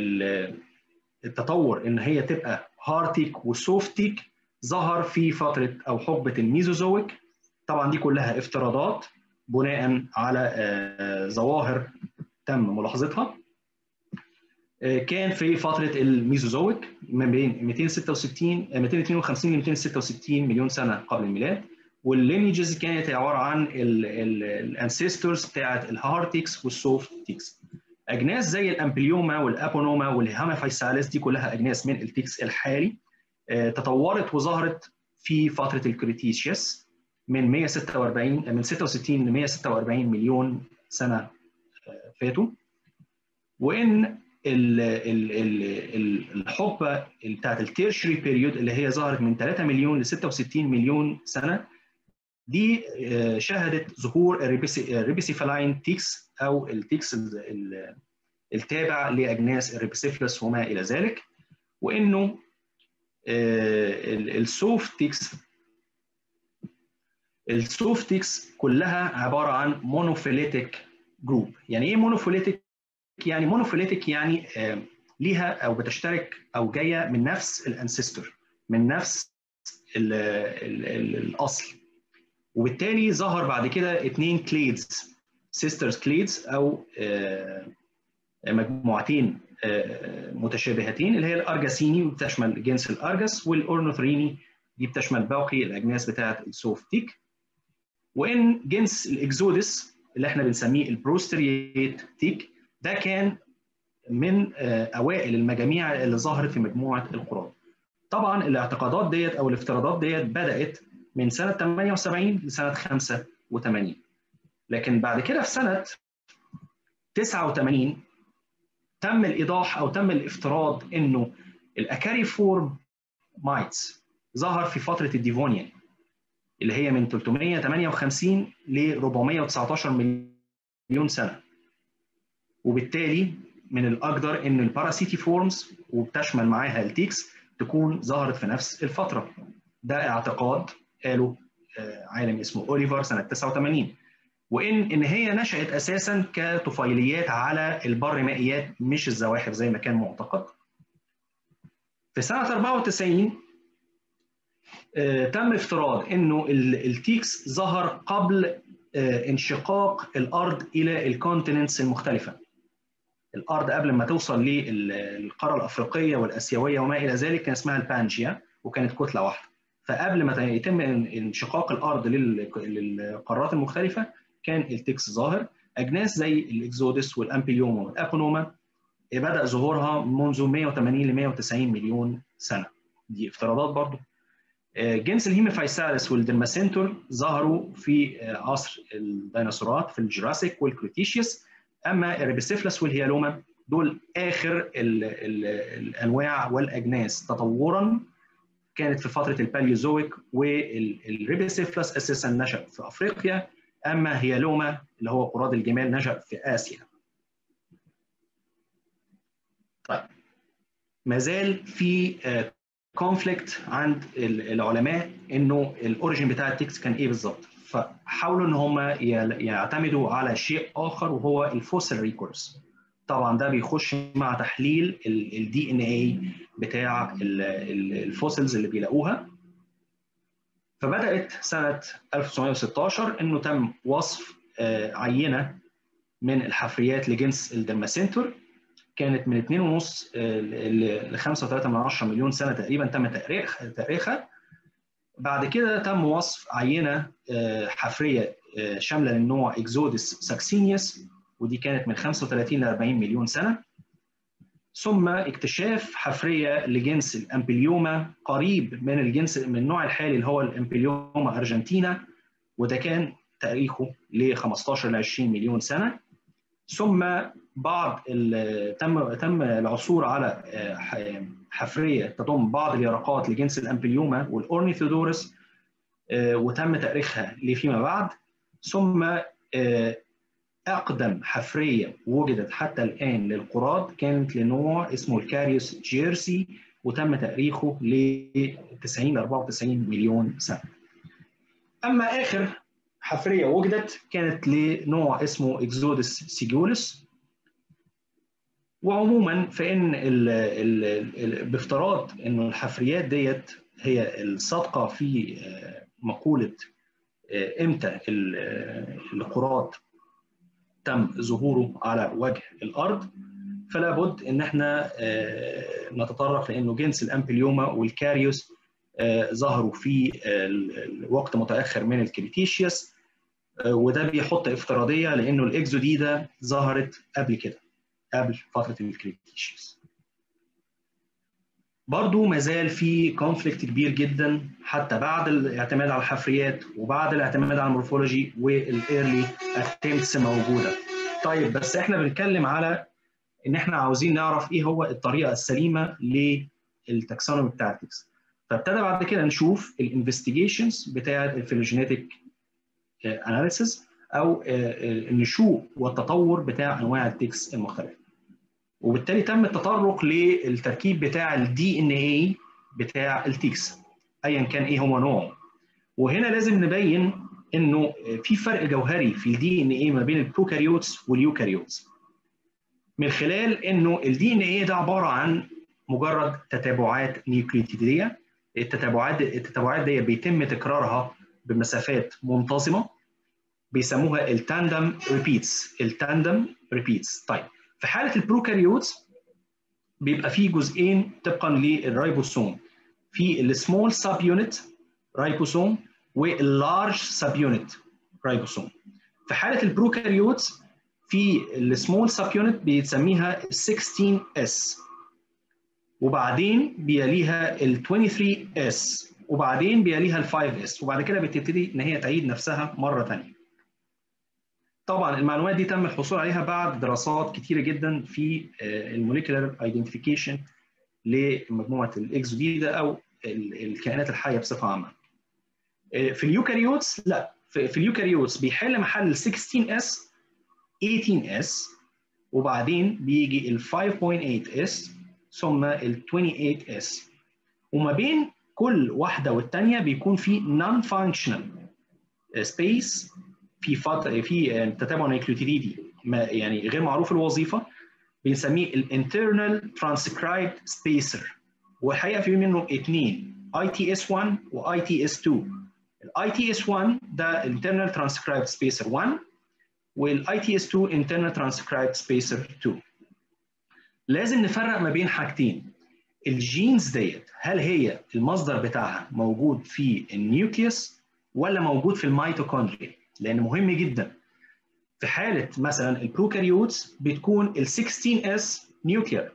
التطور ان هي تبقى هارتيك وسوفتيك ظهر في فتره او حقبه الميزوزويك. طبعا دي كلها افتراضات بناء على ظواهر تم ملاحظتها. كان في فتره الميزوزويك ما بين 252 ل 266 مليون سنه قبل الميلاد. واللينيجز كانت عباره عن الانسيستورز بتاعت الهارتيكس والسوفتيكس. اجناس زي الامبليوما والابونوما والهامافيسالس دي كلها اجناس من التيكس الحالي تطورت وظهرت في فتره الكريتيشيوس من 66 ل 146 مليون سنه فاتوا. وان الحقبه بتاعت التيرشري بيريود اللي هي ظهرت من 3 مليون ل 66 مليون سنه دي شهدت ظهور الريبيسيفالاين تيكس او التيكس التابع لاجناس الريبيسيفلس وما الى ذلك. وانه السوفت تيكس كلها عباره عن مونوفيليتيك جروب. يعني ايه مونوفيليتيك؟ يعني مونوفيليتيك يعني ليها او بتشترك او جايه من نفس الانسيستور، من نفس الاصل. وبالتالي ظهر بعد كده 2 كليدز، سيسترز كليدز او مجموعتين متشابهتين، اللي هي الارجاسيني وبتشمل جنس الارجس، والاورنوثريني دي بتشمل باقي الاجناس بتاعه السوفتيك. وان جنس الاكزودس اللي احنا بنسميه البروستريات تيك ده كان من اوائل المجاميع اللي ظهرت في مجموعه القراد. طبعا الاعتقادات ديت او الافتراضات ديت بدات من سنه 78 لسنه 85. لكن بعد كده في سنه 89 تم الايضاح او تم الافتراض انه الاكاريفورم مايتس ظهر في فتره الديفونيان اللي هي من 358 ل 419 مليون سنه. وبالتالي من الاقدر ان الباراسيتي فورمز وبتشمل معاها التيكس تكون ظهرت في نفس الفتره. ده اعتقاد قاله عالم اسمه اوليفر سنه 89. وان هي نشأت اساسا كطفيليات على البر مائيات مش الزواحف زي ما كان معتقد. في سنه 94 تم افتراض انه التيكس ظهر قبل انشقاق الارض الى الكونتيننتس المختلفه. الارض قبل ما توصل للقاره الافريقيه والاسيويه وما الى ذلك كان اسمها البانجيا وكانت كتله واحده. فقبل ما يتم انشقاق الارض للقارات المختلفه كان التيكس ظاهر. اجناس زي الاكزودس والامبليوما والابونوما بدا ظهورها منذ 180 ل 190 مليون سنه. دي افتراضات برضو. جنس الهيميفايسالس والدرماسنتور ظهروا في عصر الديناصورات في الجراسيك والكريتيشيوس. اما الريبيسيفلس والهيالوما دول اخر الانواع والاجناس تطورا كانت في فتره الباليوزويك، والريبيسيفلس اساسا نشأ في افريقيا، اما هيالوما اللي هو قراد الجمال نشأ في اسيا. طيب ما زال في كونفليكت عند العلماء انه الاوريجين بتاع التكست كان ايه بالظبط، فحاولوا ان هم يعتمدوا على شيء اخر وهو الفوسيل ريكورس. طبعا ده بيخش مع تحليل الدي ان اي بتاع الفوسيلز اللي بيلاقوها. فبدات سنه 1916 انه تم وصف عينه من الحفريات لجنس الدرماسنتور، كانت من 2.5 ل 5.3 مليون سنه تقريبا تم تاريخها. بعد كده تم وصف عينه حفريه شامله للنوع اكزودس ساكسينيوس، ودي كانت من 35 ل 40 مليون سنه. ثم اكتشاف حفريه لجنس الامبليوما قريب من الجنس من النوع الحالي اللي هو الامبليوما ارجنتينا، وده كان تاريخه ل 15 ل 20 مليون سنه. ثم تم العثور على حفريه تضم بعض اليرقات لجنس الامبليوما والاورنيثودورس، وتم تاريخها لفيما بعد. ثم اقدم حفريه وجدت حتى الان للقراد كانت لنوع اسمه الكاريوس جيرسي، وتم تاريخه ل 90 ل 94 مليون سنه. اما اخر حفريه وجدت كانت لنوع اسمه اكزودس سيجولس. وعموما فان بافتراض انه الحفريات ديت هي الصادقه في مقوله امتى القراد تم ظهوره على وجه الارض، فلا بد ان احنا نتطرق لانه جنس الامبليوما والكاريوس ظهروا في وقت متاخر من الكريتيشيوس، وده بيحط افتراضيه لانه الاكزوديدا ظهرت قبل كده، قبل فتره الكريتيشيوس. برضو ما زال في كونفليكت كبير جدا حتى بعد الاعتماد على الحفريات وبعد الاعتماد على المورفولوجي والايرلي اتمتس موجوده. طيب بس احنا بنتكلم على ان احنا عاوزين نعرف ايه هو الطريقه السليمه للتاكسونومي بتاع التكس. فابتدى بعد كده نشوف الانفستيجيشنز بتاعه الفيلوجينيتك اناليسيس او النشوء والتطور بتاع انواع التكس المختلفه. وبالتالي تم التطرق للتركيب بتاع الدي ان اي بتاع التكس ايا كان ايه هو نوعه. وهنا لازم نبين انه في فرق جوهري في الدي ان اي ما بين البروكاريوتس واليوكاريوتس، من خلال انه الدي ان اي ده عباره عن مجرد تتابعات نيوكليوتيديه. التتابعات دي بيتم تكرارها بمسافات منتظمه، بيسموها التاندم ريبيتس. طيب في حاله البروكاريوتس بيبقى فيه جزئين طبقا للرايبوسوم، في السمول سب يونت رايبوسوم واللارج سب يونت رايبوسوم. في حاله البروكاريوتس في السمول سب يونت بيسميها 16S، وبعدين بيليها ال 23S، وبعدين بيليها ال 5S، وبعد كده بتبتدي ان هي تعيد نفسها مره ثانيه. طبعا المعلومات دي تم الحصول عليها بعد دراسات كتيره جدا في الموليكولار ايدنتيفيكيشن لمجموعه الاكزوديدا او الكائنات الحيه بصفه عامه. في اليوكاريوتس لا، في اليوكاريوتس بيحل محل ال 16S 18S، وبعدين بيجي ال 5.8S ثم ال 28S، وما بين كل واحده والثانيه بيكون في نون فانكشنال سبيس، في تتابع نيوكليوتيدي يعني غير معروف الوظيفه، بنسميه الانترنال ترانسكرايبد سبيسر. والحقيقه في منه اثنين، ITS1 و ITS2. ال ITS1 ده internal transcribed spacer 1، وال ITS2 internal transcribed spacer 2. لازم نفرق ما بين حاجتين، الجينز ديت هل هي المصدر بتاعها موجود في النيوكليوس ولا موجود في الميتوكوندريا، لان مهم جدا. في حاله مثلا البروكاريوتس بتكون ال 16S نيوكلير.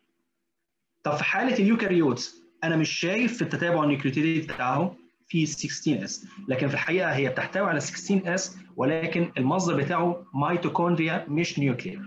طب في حاله اليوكاريوتس انا مش شايف في التتابع النيوكليوتيدي بتاعهم في 16S، لكن في الحقيقه هي بتحتوي على 16S ولكن المصدر بتاعه ميتوكوندريا مش نيوكلير.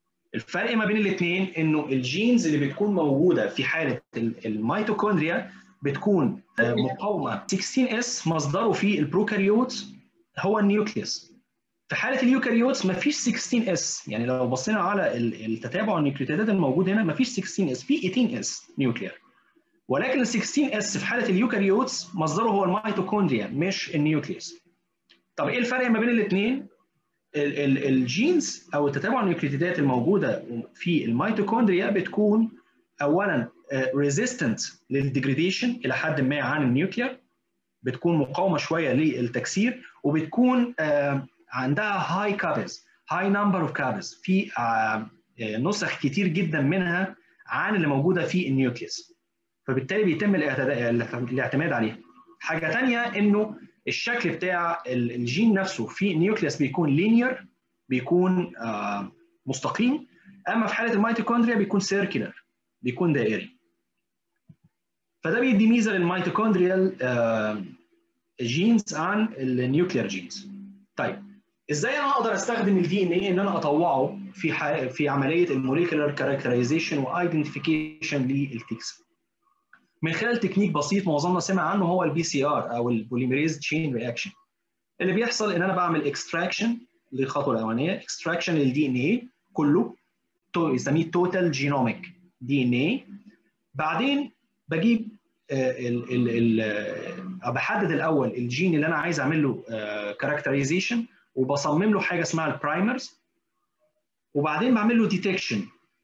الفرق ما بين الاثنين انه الجينز اللي بتكون موجوده في حاله الميتوكوندريا بتكون مقاومه 16S مصدره في البروكاريوت هو النيوكليوس. في حاله اليوكاريوتس ما فيش 16S، يعني لو بصينا على التتابع النيوكليوتيدات الموجود هنا ما فيش 16S، في 18S نيوكليير. ولكن ال 16S في حاله اليوكاريوتس مصدره هو الميتوكوندريا مش النيوكليوس. طب ايه الفرق ما بين الاثنين؟ الجينز او التتابع النيوكليوتيدات الموجوده في الميتوكوندريا بتكون اولا ريزيستنت للديجريديشن الى حد ما عن النيوكليير، بتكون مقاومه شويه للتكسير، وبتكون عندها هاي كابز، هاي نمبر اوف كابز، في نسخ كتير جدا منها عن اللي موجوده في النيوكليوس، فبالتالي بيتم الاعتماد عليها. حاجه ثانيه انه الشكل بتاع الجين نفسه في النيوكليوس بيكون لينير، بيكون مستقيم، اما في حاله الميتوكوندريا بيكون سيركلر، بيكون دائري. فده بيدي ميزه للميتوكوندريال جينز عن النيوكلير جينز. طيب ازاي انا اقدر استخدم الدي ان اي ان انا اطوعه في عمليه الموليكولار كاركترايزيشن وايدنتيفيكيشن للتيكس؟ من خلال تكنيك بسيط معظمنا سمع عنه، هو البي سي ار او البوليميريز تشين رياكشن. اللي بيحصل ان انا بعمل اكستراكشن للخطوه الاولانيه، اكستراكشن للدي ان اي كله، يسميه توتال جينوميك دي ان اي. بعدين بجيب بحدد الاول الجين اللي انا عايز اعمل له كاركترايزيشن، وبصمم له حاجه اسمها البرايمرز، وبعدين بعمل له ديتكشن.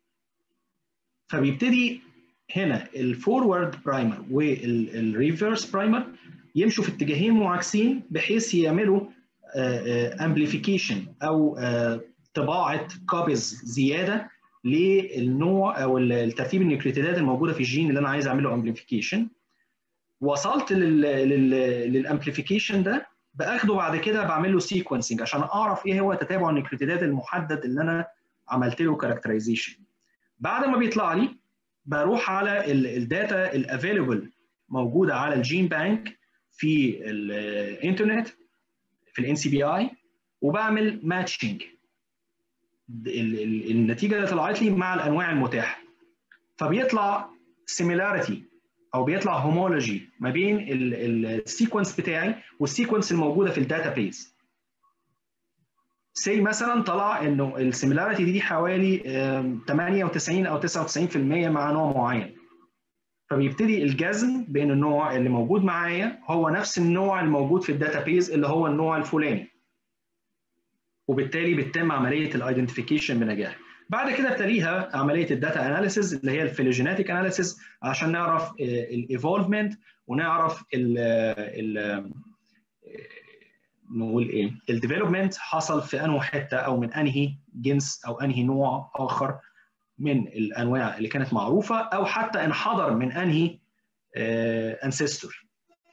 فبيبتدي هنا الفورورد برايمر والريفرس برايمر يمشوا في اتجاهين معاكسين بحيث يعملوا امبليفيكيشن او طباعه كوبيز زياده للنوع او الترتيب النيوكليوتيدات الموجوده في الجين اللي انا عايز اعمل له امبليفيكيشن. وصلت للامبليفيكيشن ده، باخده بعد كده بعمل له سيكونسنج عشان اعرف ايه هو تتابع النيوكليوتيدات المحدد اللي انا عملت له كاركترايزيشن. بعد ما بيطلع لي بروح على الداتا الافيلبل موجوده على الجين بانك في الانترنت في الان سي بي اي، وبعمل ماتشنج النتيجه اللي طلعت لي مع الانواع المتاحه. فبيطلع سيميلاريتي او بيطلع هومولوجي ما بين السيكونس بتاعي والسيكونس الموجوده في الداتا بيز. سي مثلا طلع انه السيميلاريتي دي حوالي 98 او 99% مع نوع معين، فبيبتدي الجزم بين النوع اللي موجود معايا هو نفس النوع الموجود في الداتا بيز اللي هو النوع الفلاني، وبالتالي بتتم عمليه الايدنتيفيكيشن بنجاح. بعد كده بتليها عمليه الداتا اناليسيز اللي هي الفيلوجينيتيك اناليسيز عشان نعرف الايفولفمنت ونعرف نقول ايه الديفلوبمنت حصل في انهي حته او من انهي جنس او انهي نوع اخر من الانواع اللي كانت معروفه، او حتى انحدر من انهي انسيستور.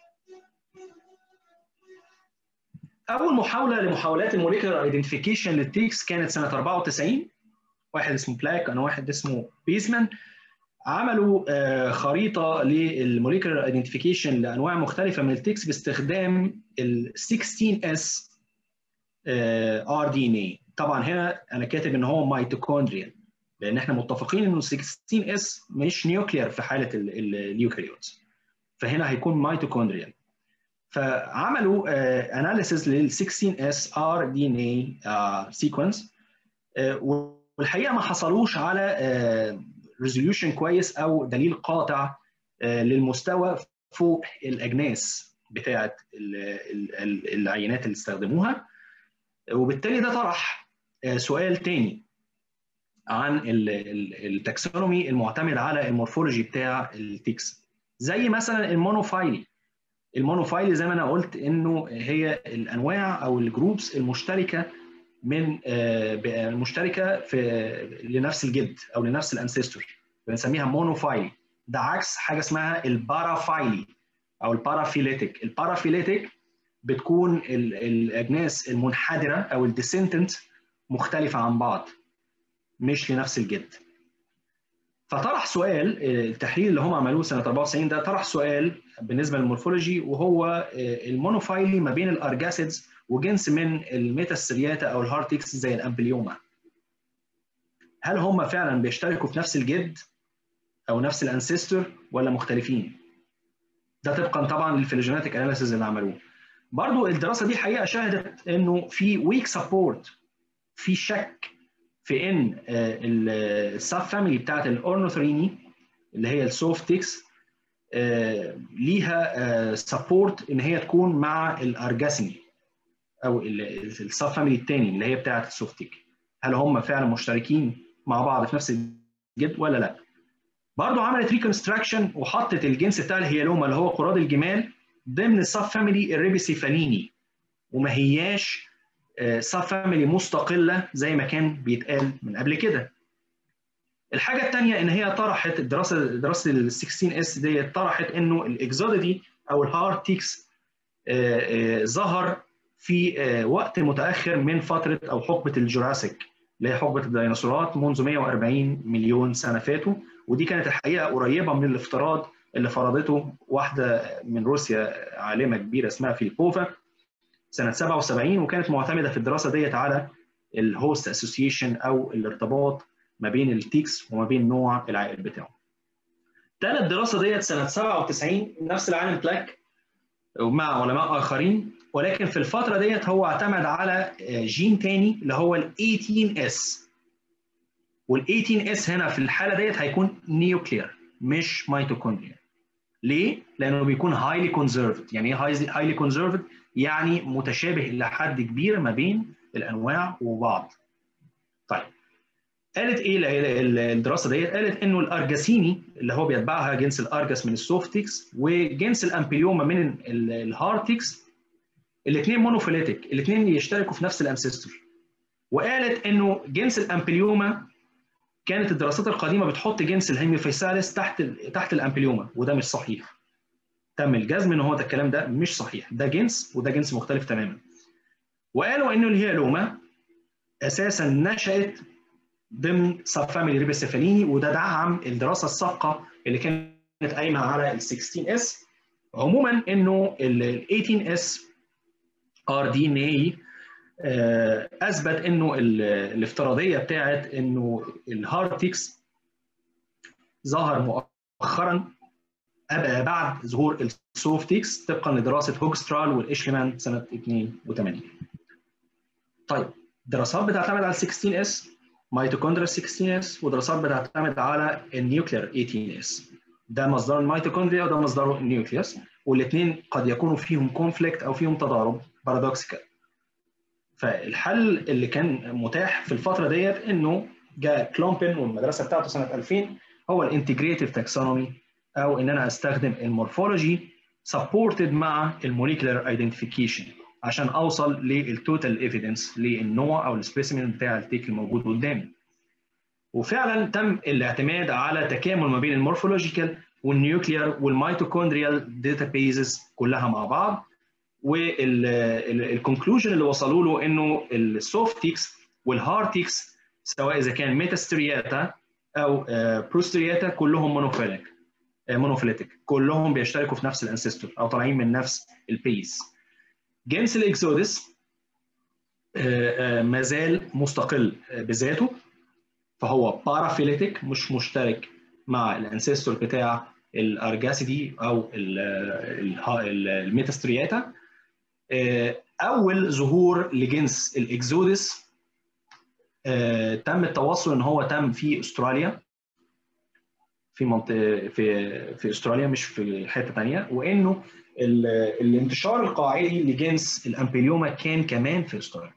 اول محاوله لمحاولات الموليكولار ايدنتيفيكيشن للتيكس كانت سنه 94. واحد اسمه بلاك انا واحد اسمه بيسمان عملوا خريطه للموليكولار ايدنتيفيكيشن لانواع مختلفه من التيكس باستخدام ال 16S ار دي ان اي. طبعا هنا انا كاتب ان هو ميتوكوندريال لان احنا متفقين انه 16S مش نيوكليير في حاله اليوكاريوتس، فهنا هيكون ميتوكوندريال. فعملوا اناليسيز لل 16S ار دي ان اي سيكونس، والحقيقه ما حصلوش على ريزوليوشن كويس او دليل قاطع للمستوى فوق الاجناس بتاعه العينات اللي استخدموها. وبالتالي ده طرح سؤال تاني عن التاكسونومي المعتمد على المورفولوجي بتاع التيكس، زي مثلا المونوفايلي. المونوفايلي زي ما انا قلت انه هي الانواع او الجروبس المشتركه من المشتركه في لنفس الجد او لنفس الانسيستور، بنسميها مونوفايلي. ده عكس حاجه اسمها البارافايلي او البارافيليتيك. البارافيليتيك بتكون الاجناس المنحدره او الديسنتنت مختلفه عن بعض مش لنفس الجد. فطرح سؤال التحليل اللي هم عملوه سنه 94 ده، طرح سؤال بالنسبه للمورفولوجي وهو المونوفايلي ما بين الارجاسيدز وجنس من الميتاسترياتا او الهارتكس زي الامبليوما، هل هم فعلا بيشتركوا في نفس الجد او نفس الانسيستور ولا مختلفين؟ ده طبقا طبعا للفيلوجينيتك اناليسيز اللي عملوه. برضو الدراسه دي حقيقه شهدت انه في ويك سبورت، في شك في ان السب فاميلي بتاعت الاورنوثريني اللي هي السوفتكس ليها سبورت ان هي تكون مع الارجاسيني او السب فاميلي الثاني اللي هي بتاعت السوفتك. هل هم فعلا مشتركين مع بعض في نفس الجد ولا لا؟ برضه عملت ريكونستراكشن وحطت الجنس بتاع الهيالوما اللي هو قراد الجمال ضمن السب فاميلي الريبيسيفاليني، وما هياش سب فاميلي مستقله زي ما كان بيتقال من قبل كده. الحاجه الثانيه ان هي طرحت دراسه ال 16 اس دي طرحت انه الاكزوديدي او الهارتيكس ظهر في وقت متاخر من فتره او حقبه الجوراسيك اللي هي حقبه الديناصورات منذ 140 مليون سنه فاتوا، ودي كانت الحقيقه قريبه من الافتراض اللي فرضته واحده من روسيا عالمه كبيره اسمها فيليبوفا سنه 77، وكانت معتمده في الدراسه ديت على الهوست اسوسيشن او الارتباط ما بين التيكس وما بين نوع العائل بتاعه. ثالث دراسه ديت سنه 97 نفس العالم بلاك ومع علماء اخرين، ولكن في الفتره ديت هو اعتمد على جين تاني اللي هو ال 18S، وال 18S هنا في الحاله ديت هيكون نيوكلير مش ميتوكوندريا. ليه؟ لانه بيكون هايلي كونزرفد. يعني ايه هايلي كونزرفد؟ يعني متشابه الى حد كبير ما بين الانواع وبعض. طيب قالت ايه الدراسه ديت؟ قالت انه الارجاسيني اللي هو بيتبعها جنس الارجس من السوفتكس وجنس الامبليوما من الهارتكس الاثنين مونوفيليتك، الاثنين يشتركوا في نفس الانسيستور. وقالت انه جنس الامبليوما كانت الدراسات القديمه بتحط جنس الهيميوفيساليس تحت الامبليوما، وده مش صحيح. تم الجزم ان هو ده الكلام ده مش صحيح، ده جنس وده جنس مختلف تماما. وقالوا انه الهيالوما اساسا نشات ضمن سب فاميلي ريبيسيفاليني، وده دعم الدراسه السابقه اللي كانت قايمه على ال 16S. عموما انه ال 18S ار دي ان اي اثبت انه الافتراضيه بتاعت انه الهارتكس ظهر مؤخرا بعد ظهور السوفتكس طبقا لدراسه هوجسترال والاشلمان سنه 82. طيب دراسات بتعتمد على 16S ميتوكوندريال 16S، ودراسات بتعتمد على النيوكلير 18S. ده مصدر الميتوكوندريا وده مصدره النيوكليوس، والاثنين قد يكونوا فيهم كونفليكت او فيهم تضارب بارادوكسيكال. فالحل اللي كان متاح في الفتره ديت انه جاء كلومبن والمدرسه بتاعته سنه 2000 هو الانتجريتيف تاكسونومي، او ان انا استخدم المورفولوجي سبورتد مع الموليكولار ايدنتيفيكيشن عشان اوصل للتوتال ايفيدنس للنوع او السبيسيمين بتاع التيك الموجود قدامي. وفعلا تم الاعتماد على تكامل ما بين المورفولوجيكال والنيوكليار والميتوكوندريال داتابيزز كلها مع بعض، والكونكلوجن اللي وصلوا له انه السوفتيكس والهارتيكس سواء اذا كان ميتاسترياتا او بروسترياتا كلهم مونوفيليتك، كلهم بيشتركوا في نفس الانسيستور او طالعين من نفس البيس. جنس الاكزودس ما زال مستقل بذاته، فهو بارافيليتك مش مشترك مع الانسيستور بتاع الارجاسيدي او الميتاسترياتا. اول ظهور لجنس الاكزودس تم التوصل ان هو تم في استراليا، في منطقه في استراليا مش في حته ثانيه، وانه الانتشار القاعدي لجنس الامبليوما كان كمان في استراليا.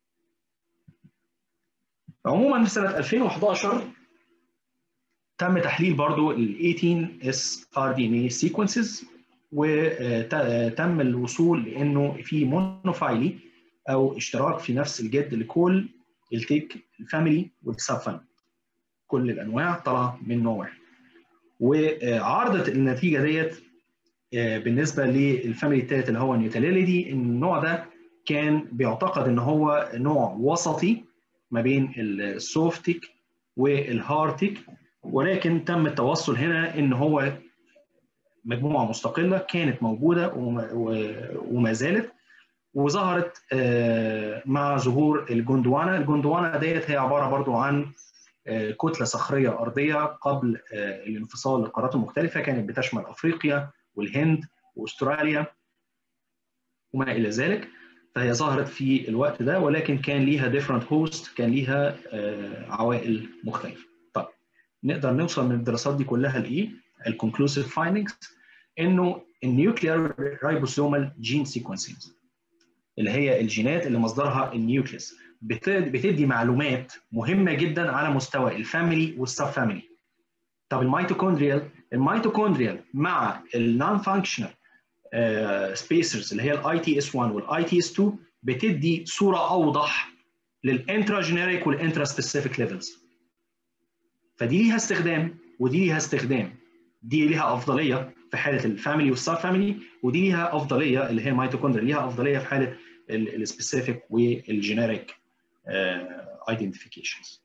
عموما في سنه 2011 تم تحليل برضو ال 18S RDNA sequences، وتم الوصول لانه في مونوفايلي او اشتراك في نفس الجد لكل التيك الفاميلي والسب فاميلي، كل الانواع طالعه من نوع واحد. وعرضت النتيجه ديت بالنسبه للفاميلي الثالث اللي هو نيوتاليليدي، ان النوع ده كان بيعتقد ان هو نوع وسطي ما بين السوفتيك والهارتيك، ولكن تم التوصل هنا ان هو مجموعه مستقله كانت موجوده وما زالت، وظهرت مع ظهور الجوندوانا. الجوندوانا ديت هي عباره برضو عن كتله صخريه ارضيه قبل الانفصال للقارات المختلفه، كانت بتشمل افريقيا والهند واستراليا وما الى ذلك. فهي ظهرت في الوقت ده، ولكن كان ليها different host، كان ليها عوائل مختلفه. طيب نقدر نوصل من الدراسات دي كلها لايه؟ الكونكلوسيف فايندنجز انه النيوكليير رايبوسومال جين سيكونسز اللي هي الجينات اللي مصدرها النيوكليس بتدي معلومات مهمه جدا على مستوى الفاميلي والسب فاميلي. طب الميتوكوندريال مع النون فانكشنال سبيسرز اللي هي الاي تي اس 1 والاي تي اس 2 بتدي صوره اوضح للانتراجينيريك والانترا سبيسيفيك ليفلز. فدي ليها استخدام ودي ليها استخدام. دي ليها افضليه في حاله الفاميلي والسب فاميلي، ودي ليها افضليه اللي هي الميتوكوندريا ليها افضليه في حاله السبيسيفيك والجينيريك ايدنتيفيكيشنز.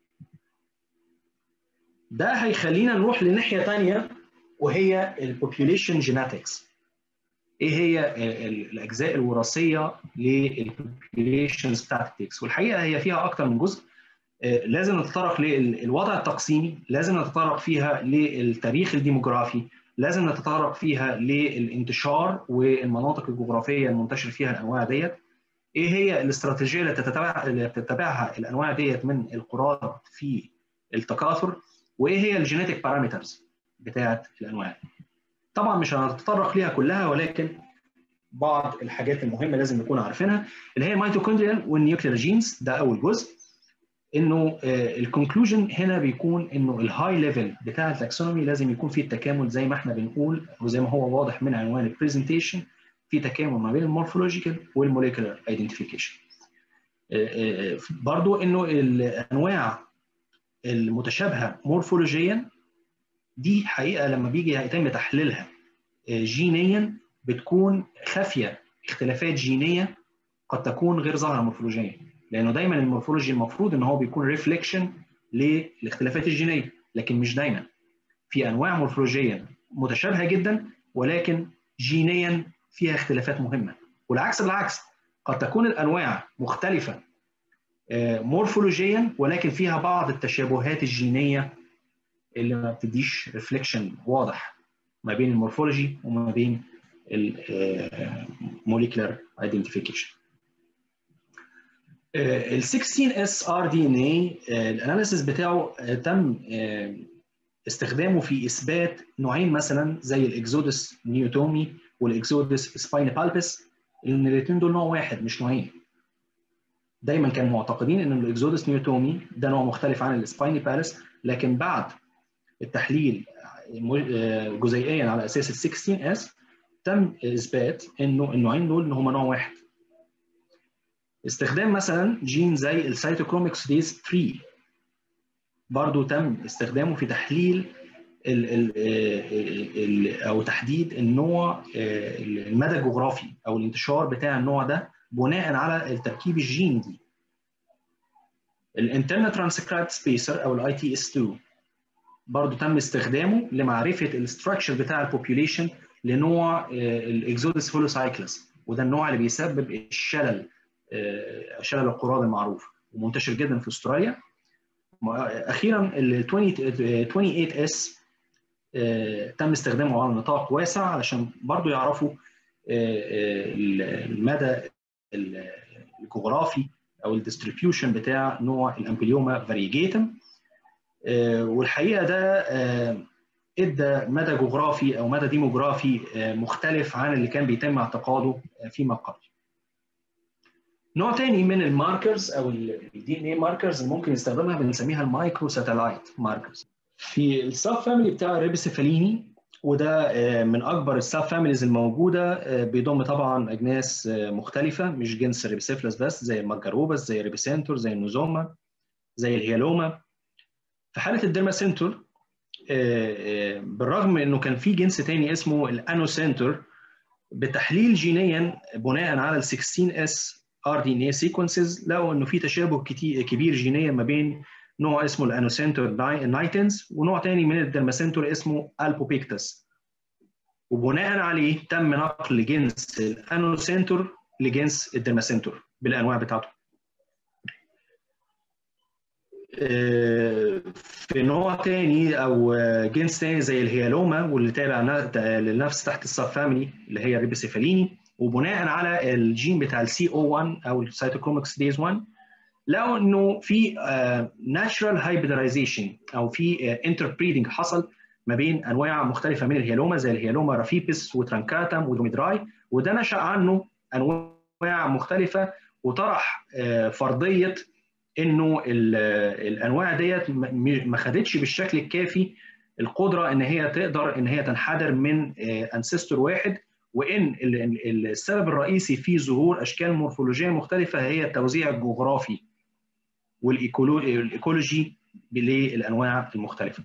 ده هيخلينا نروح لناحيه ثانيه وهي البوبيوليشن جيناتكس. ايه هي الاجزاء الوراثيه للبوبيوليشنز بتاعت التكس؟ والحقيقه هي فيها اكثر من جزء. لازم نتطرق للوضع التقسيمي، لازم نتطرق فيها للتاريخ الديموغرافي، لازم نتطرق فيها للانتشار والمناطق الجغرافيه المنتشر فيها الانواع ديت. ايه هي الاستراتيجيه اللي بتتبعها الانواع ديت من القراد في التكاثر، وايه هي الجينيتك بارامترز بتاعت الانواع. طبعا مش هنتطرق ليها كلها، ولكن بعض الحاجات المهمه لازم نكون عارفينها اللي هي الميتوكوندريال والنيوكليير جينز. ده اول جزء. انه الكونكلوجن هنا بيكون انه الهاي ليفل بتاع التاكسونومي لازم يكون فيه التكامل زي ما احنا بنقول وزي ما هو واضح من عنوان البرزنتيشن، في تكامل ما بين المورفولوجيكال والموليكولار ايدنتيفيكيشن. برضو انه الانواع المتشابهه مورفولوجيا دي حقيقه لما بيجي يتم تحليلها جينيا بتكون خافيه اختلافات جينيه قد تكون غير ظاهره مورفولوجيا، لانه دايما المورفولوجي المفروض ان هو بيكون ريفليكشن للاختلافات الجينيه، لكن مش دايما. في انواع مورفولوجيا متشابهه جدا ولكن جينيا فيها اختلافات مهمه، والعكس بالعكس قد تكون الانواع مختلفه مورفولوجيا ولكن فيها بعض التشابهات الجينيه اللي ما بتديش ريفليكشن واضح ما بين المورفولوجي وما بين الموليكولار ايدنتيفيكيشن. ال 16S RDNA الاناليسيس بتاعه تم استخدامه في اثبات نوعين مثلا زي الاكزودس نيوتومي والاكزودس سبايني بالبس، لان الاثنين دول نوع واحد مش نوعين. دايما كانوا معتقدين ان الاكزودس نيوتومي ده نوع مختلف عن السبايني بالس، لكن بعد التحليل جزيئيا على اساس ال 16S تم اثبات انه النوعين دول ان هم نوع واحد. استخدام مثلا جين زي السيتوكروم اكسيديز 3 برضو تم استخدامه في تحليل او تحديد النوع المدى الجغرافي او الانتشار بتاع النوع ده بناء على التركيب الجين دي. الانترنال ترانسكرايبد سبيسر او الاي تي اس 2 برضو تم استخدامه لمعرفه الاستراكشر بتاع البوبيوليشن لنوع الاكزودس هولوسايكلس، وده النوع اللي بيسبب الشلل القراد المعروف ومنتشر جدا في استراليا. اخيرا ال 28S تم استخدامه على نطاق واسع علشان برضو يعرفوا المدى الجغرافي او الديستريبيوشن بتاع نوع الامبليوما فاريجيتم. والحقيقه ده ادى مدى جغرافي او مدى ديموغرافي مختلف عن اللي كان بيتم اعتقاده فيما قبل. نوع تاني من الماركرز او الدي ان اي ماركرز اللي ممكن نستخدمها بنسميها المايكرو ساتلايت ماركرز. في السب فاميلي بتاع الريبسيفاليني، وده من اكبر السب فاميليز الموجوده، بيضم طبعا اجناس مختلفه مش جنس الريبسيفلس بس، زي المارجاروبس زي الريبسنتور زي النوزوما زي الهيالوما. في حاله الديرماسنتور بالرغم انه كان في جنس تاني اسمه الانوسنتور، بتحليل جينيا بناء على ال 16S RDNA sequences لقوا انه في تشابه كبير جينيا ما بين نوع اسمه الانوسنتور نايتنز ونوع تاني من الدرماسنتور اسمه البوبيكتس، وبناء عليه تم نقل جنس الانوسنتور لجنس الدرماسنتور بالانواع بتاعته. في نوع تاني او جنس تاني زي الهيالوما واللي تابع لنفس تحت السب فاميلي اللي هي الريبسيفاليني، وبناء على الجين بتاع السي او 1 او السيتوكرومكسيديز 1 لقوا انه في ناتشرال هايبريدايزيشن او في انتربريدنج حصل ما بين انواع مختلفه من الهيالوما زي الهيالوما رافيبس وترانكاتم ودروميدراي، وده نشا عنه انواع مختلفه وطرح فرضيه انه الانواع ديت ما خدتش بالشكل الكافي القدره ان هي تقدر ان هي تنحدر من انسيستور واحد، وان السبب الرئيسي في ظهور اشكال مورفولوجيه مختلفه هي التوزيع الجغرافي والايكولوجي للانواع المختلفه.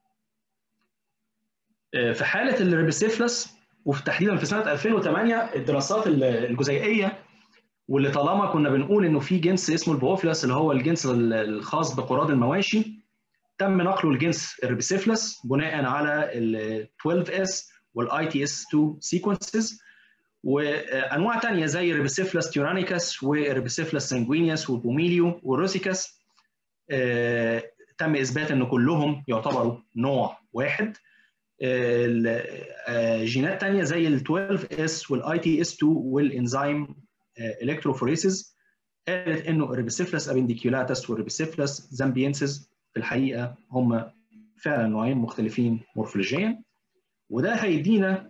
في حاله الريبسيفلس وفي تحديدا في سنه 2008 الدراسات الجزيئيه واللي طالما كنا بنقول انه في جنس اسمه البوفيلاس اللي هو الجنس الخاص بقراد المواشي، تم نقله لجنس الريبسيفلس بناء على ال 12S والاي تي اس 2 سيكونسز، وانواع ثانيه زي ريبسيفلس تيورانيكاس وريبسيفلس سانجوينيوس وبوميليو وروسيكاس تم اثبات ان كلهم يعتبروا نوع واحد. جينات ثانيه زي ال 12S والاي تي اس 2 والانزيم الكتروفوريسيس قالت انه الريبسيفلس ابنديكيولاتس والريبسيفلس زامبينسيس في الحقيقه هم فعلا نوعين مختلفين مورفولوجيا. وده هيودينا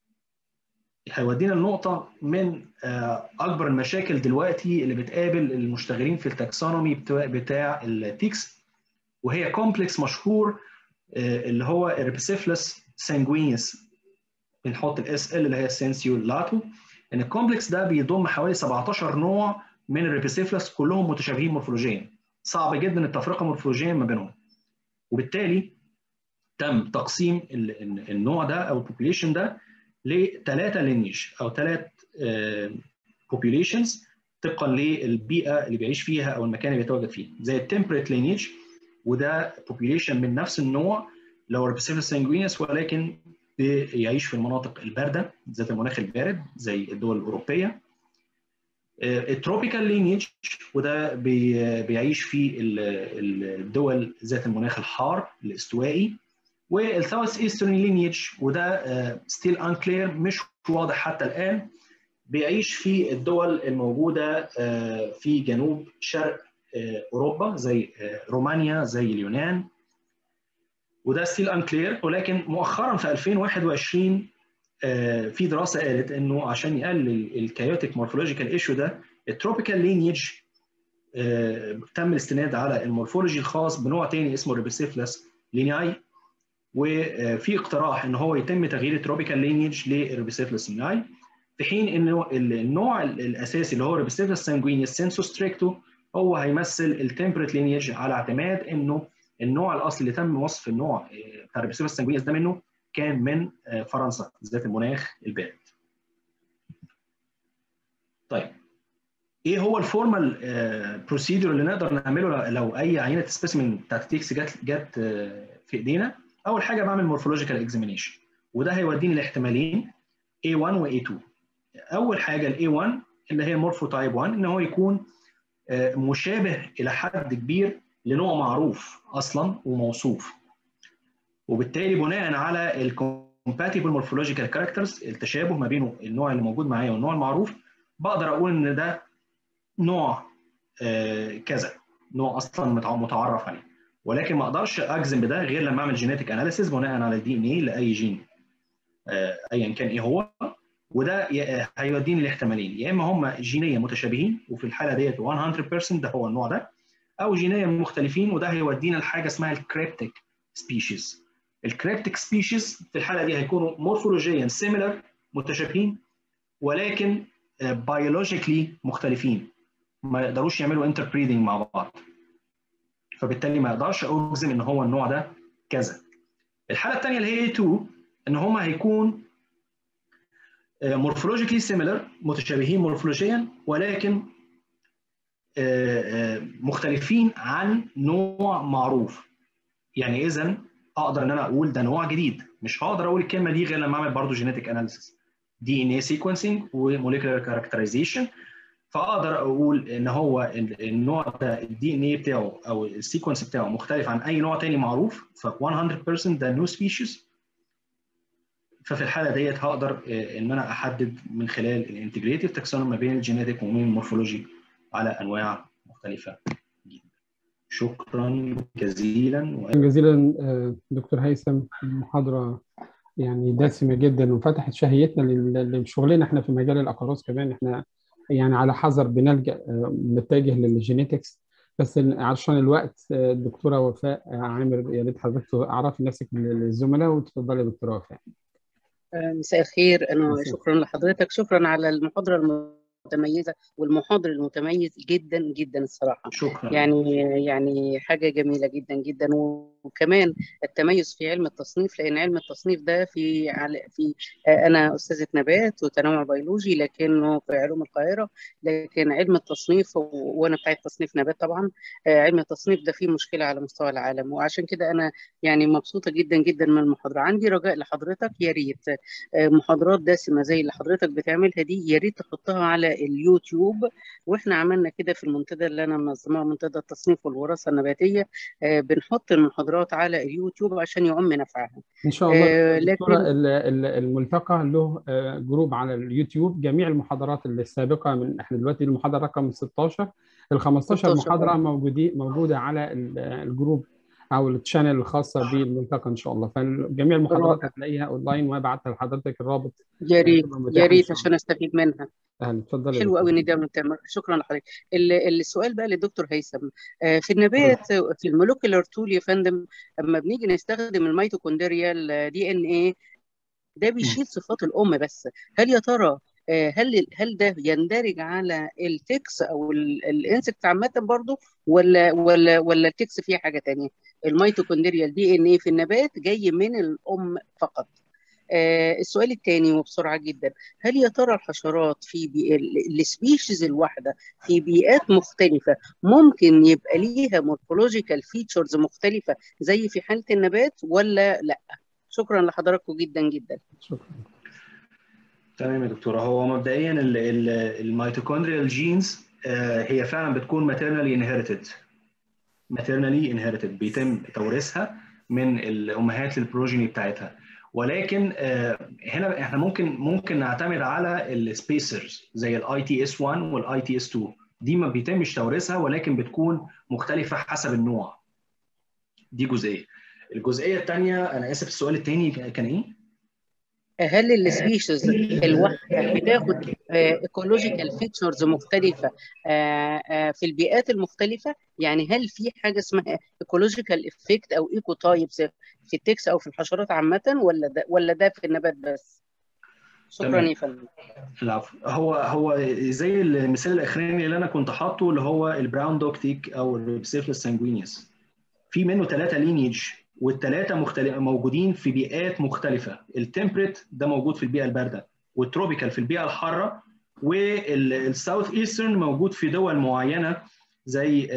النقطه من اكبر المشاكل دلوقتي اللي بتقابل المشتغلين في التاكسونومي بتاع التيكس، وهي كومبلكس مشهور اللي هو الريبسيفلس سانجوينيوس، بنحط الاس ال اللي هي سينسيو لاتو، ان الكومبلكس ده بيضم حوالي 17 نوع من الريبسيفلس كلهم متشابهين مورفولوجيا، صعب جدا التفرقه مورفولوجيا ما بينهم، وبالتالي تم تقسيم النوع ده او البوبوليشن ده لثلاثه لينيج او ثلاث بوبوليشنز طبقا للبيئه اللي بيعيش فيها او المكان اللي بيتواجد فيه، زي التمبريت لينيج وده بوبوليشن من نفس النوع اللي هو الريبسيفلس سانجوينيوس ولكن بيعيش في المناطق البارده ذات المناخ البارد زي الدول الاوروبيه. التروبيكال لينيج وده بيعيش في الدول ذات المناخ الحار الاستوائي. والساوث ايسترن لينيج وده ستيل انكلير مش واضح حتى الان، بيعيش في الدول الموجوده في جنوب شرق اوروبا زي رومانيا زي اليونان، وده ستيل انكلير. ولكن مؤخرا في 2021 في دراسه قالت انه عشان يقلل الكايوتيك مورفولوجيكال ايشو ده التروبيكال لينيج تم الاستناد على المورفولوجي الخاص بنوع تاني اسمه ريبسيفلس لينياي، وفي اقتراح ان هو يتم تغيير التروبيكال لينيج للريبسيفلس لينياي، في حين انه النوع الاساسي اللي هو ريبسيفلس سانجوينيوس سينسو ستريكتو هو هيمثل التمبريت لينيج على اعتماد انه النوع الاصلي اللي تم وصف النوع بتاع الريبسيفلس سانجوينيوس ده منه كان من فرنسا ذات المناخ البارد. طيب ايه هو الفورمال بروسيدور اللي نقدر نعمله لو اي عينه سبيسيمن بتاعت تيكس جت في ايدينا؟ اول حاجه بعمل مورفولوجيكال اكزامينيشن، وده هيوديني لاحتمالين A1 و A2. اول حاجه ال A1 اللي هي مورفو تايب 1 ان هو يكون مشابه الى حد كبير لنوع معروف اصلا وموصوف، وبالتالي بناء على الكومباتيبل مورفولوجيكال كاركترز التشابه ما بينه النوع اللي موجود معايا والنوع المعروف بقدر اقول ان ده نوع كذا، نوع اصلا متعرف عليه. ولكن ما اقدرش اجزم بده غير لما اعمل جينيتك اناليسيز بناء على الدي ان اي لاي جين ايا كان ايه هو، وده هيوديني لاحتمالين، يا اما هم جينيا متشابهين وفي الحاله ديت 100% ده هو النوع ده، او جينيا مختلفين وده هيودينا لحاجه اسمها الكريبتيك سبيشيز. الكريبتيك سبيشيز في الحاله دي هيكونوا مورفولوجيا سيميلر متشابهين ولكن بيولوجيكلي مختلفين، ما يقدروش يعملوا انتربريدنج مع بعض، فبالتالي ما اقدرش اجزم ان هو النوع ده كذا. الحاله الثانيه اللي هي A2 ان هم هيكون مورفولوجيكلي سيميلر متشابهين مورفولوجيا ولكن مختلفين عن نوع معروف. يعني اذا اقدر ان انا اقول ده نوع جديد، مش هقدر اقول الكلمه دي غير لما اعمل برضه جينيتك اناليسيس دي ان اي سيكونسنج وموليكولار كاركترايزيشن، فاقدر اقول ان هو النوع ده الدي ان اي بتاعه او السيكونس بتاعه مختلف عن اي نوع تاني معروف، ف 100% ده نيو سبيشيز. ففي الحاله ديت هقدر ان انا احدد من خلال الانتجريتيف تاكسونومي ما بين الجينيتيك وما بين المورفولوجي على انواع مختلفه جدا. شكرا جزيلا. دكتور هيثم، المحاضرة يعني دسمة جدا وفتحت شهيتنا لشغلنا احنا في مجال الأقراص كمان. احنا يعني على حذر بنلجأ نتجه للجينيتكس، بس عشان الوقت الدكتورة وفاء عامر، يا ريت حضرتك تعرفي نفسك للزملاء وتفضلي يا دكتورة وفاء. مساء الخير. أنا شكرا لحضرتك، شكرا على المحاضرة المتميزة والمحاضر المتميز جدا جدا الصراحة. شكرا. يعني حاجة جميلة جدا جدا. وكمان التميز في علم التصنيف، لأن علم التصنيف ده في أنا أستاذة نبات وتنوع بيولوجي لكنه في علوم القاهرة، لكن علم التصنيف وأنا بتاعت تصنيف نبات طبعا. علم التصنيف ده فيه مشكلة على مستوى العالم، وعشان كده أنا يعني مبسوطة جدا جدا من المحاضرة. عندي رجاء لحضرتك، يا ريت محاضرات دسمة زي اللي حضرتك بتعملها دي يا ريت تحطها على اليوتيوب. واحنا عملنا كده في المنتدى اللي انا منظماه، منتدى التصنيف والوراثة النباتية، بنحط المحاضرات على اليوتيوب عشان يعم نفعها ان شاء الله. لكن الملتقى له جروب على اليوتيوب، جميع المحاضرات السابقة من احنا دلوقتي المحاضرة رقم 16، ال 15 محاضرة موجودة على الجروب او التشانل الخاصه بالملتقى ان شاء الله. فجميع المحاضرات هتلاقيها اونلاين، وابعت لحضرتك الرابط. يا ريت يا ريت عشان استفيد منها. اتفضلي. حلو قوي ان ده بتعمل. شكرا لحضرتك. السؤال بقى للدكتور هيثم، في النبات في المولكيولر تول يا فندم، اما بنيجي نستخدم الميتوكوندريال دي ان ايه ده بيشيل صفات الام بس. هل يا ترى هل ده يندرج على التكس او الانسكت عامه برضو، ولا التكس فيه حاجه ثانيه؟ الميتوكوندريال دي ان ايه في النبات جاي من الام فقط. السؤال الثاني وبسرعه جدا، هل يا ترى الحشرات في السبيشيز الواحده في بيئات مختلفه ممكن يبقى ليها مورفولوجيكال فيتشرز مختلفه زي في حاله النبات ولا لا؟ شكرا لحضراتكم جدا جدا. شكرا. تمام يا دكتوره. هو مبدئيا الميتوكوندريال جينز هي فعلا بتكون ماتيرنالي انهيرتد، بيتم توريثها من الامهات للبروجيني بتاعتها. ولكن هنا احنا ممكن نعتمد على السبيسرز زي الاي تي اس 1 والاي تي اس 2، دي ما بيتمش توريثها ولكن بتكون مختلفه حسب النوع. دي الجزئيه الثانيه، انا اسف السؤال الثاني كان ايه؟ هل السبيشيز الواحده بتاخد ايكولوجيكال فيتشرز مختلفه في البيئات المختلفه؟ يعني هل في حاجه اسمها ايكولوجيكال افكت او ايكو تايبس في التكس او في الحشرات عامه، ولا ده في النبات بس؟ شكرا يا فندم. العفو. هو زي المثال الاخراني اللي انا كنت حاطه، اللي هو البراون دوغ تيك او الريبسيفلس سانجوينيوس، في منه 3 لينيج والثلاثه موجودين في بيئات مختلفه. التمبريت ده موجود في البيئه البارده، والتروبيكال في البيئه الحاره، والساوث ايسترن موجود في دول معينه زي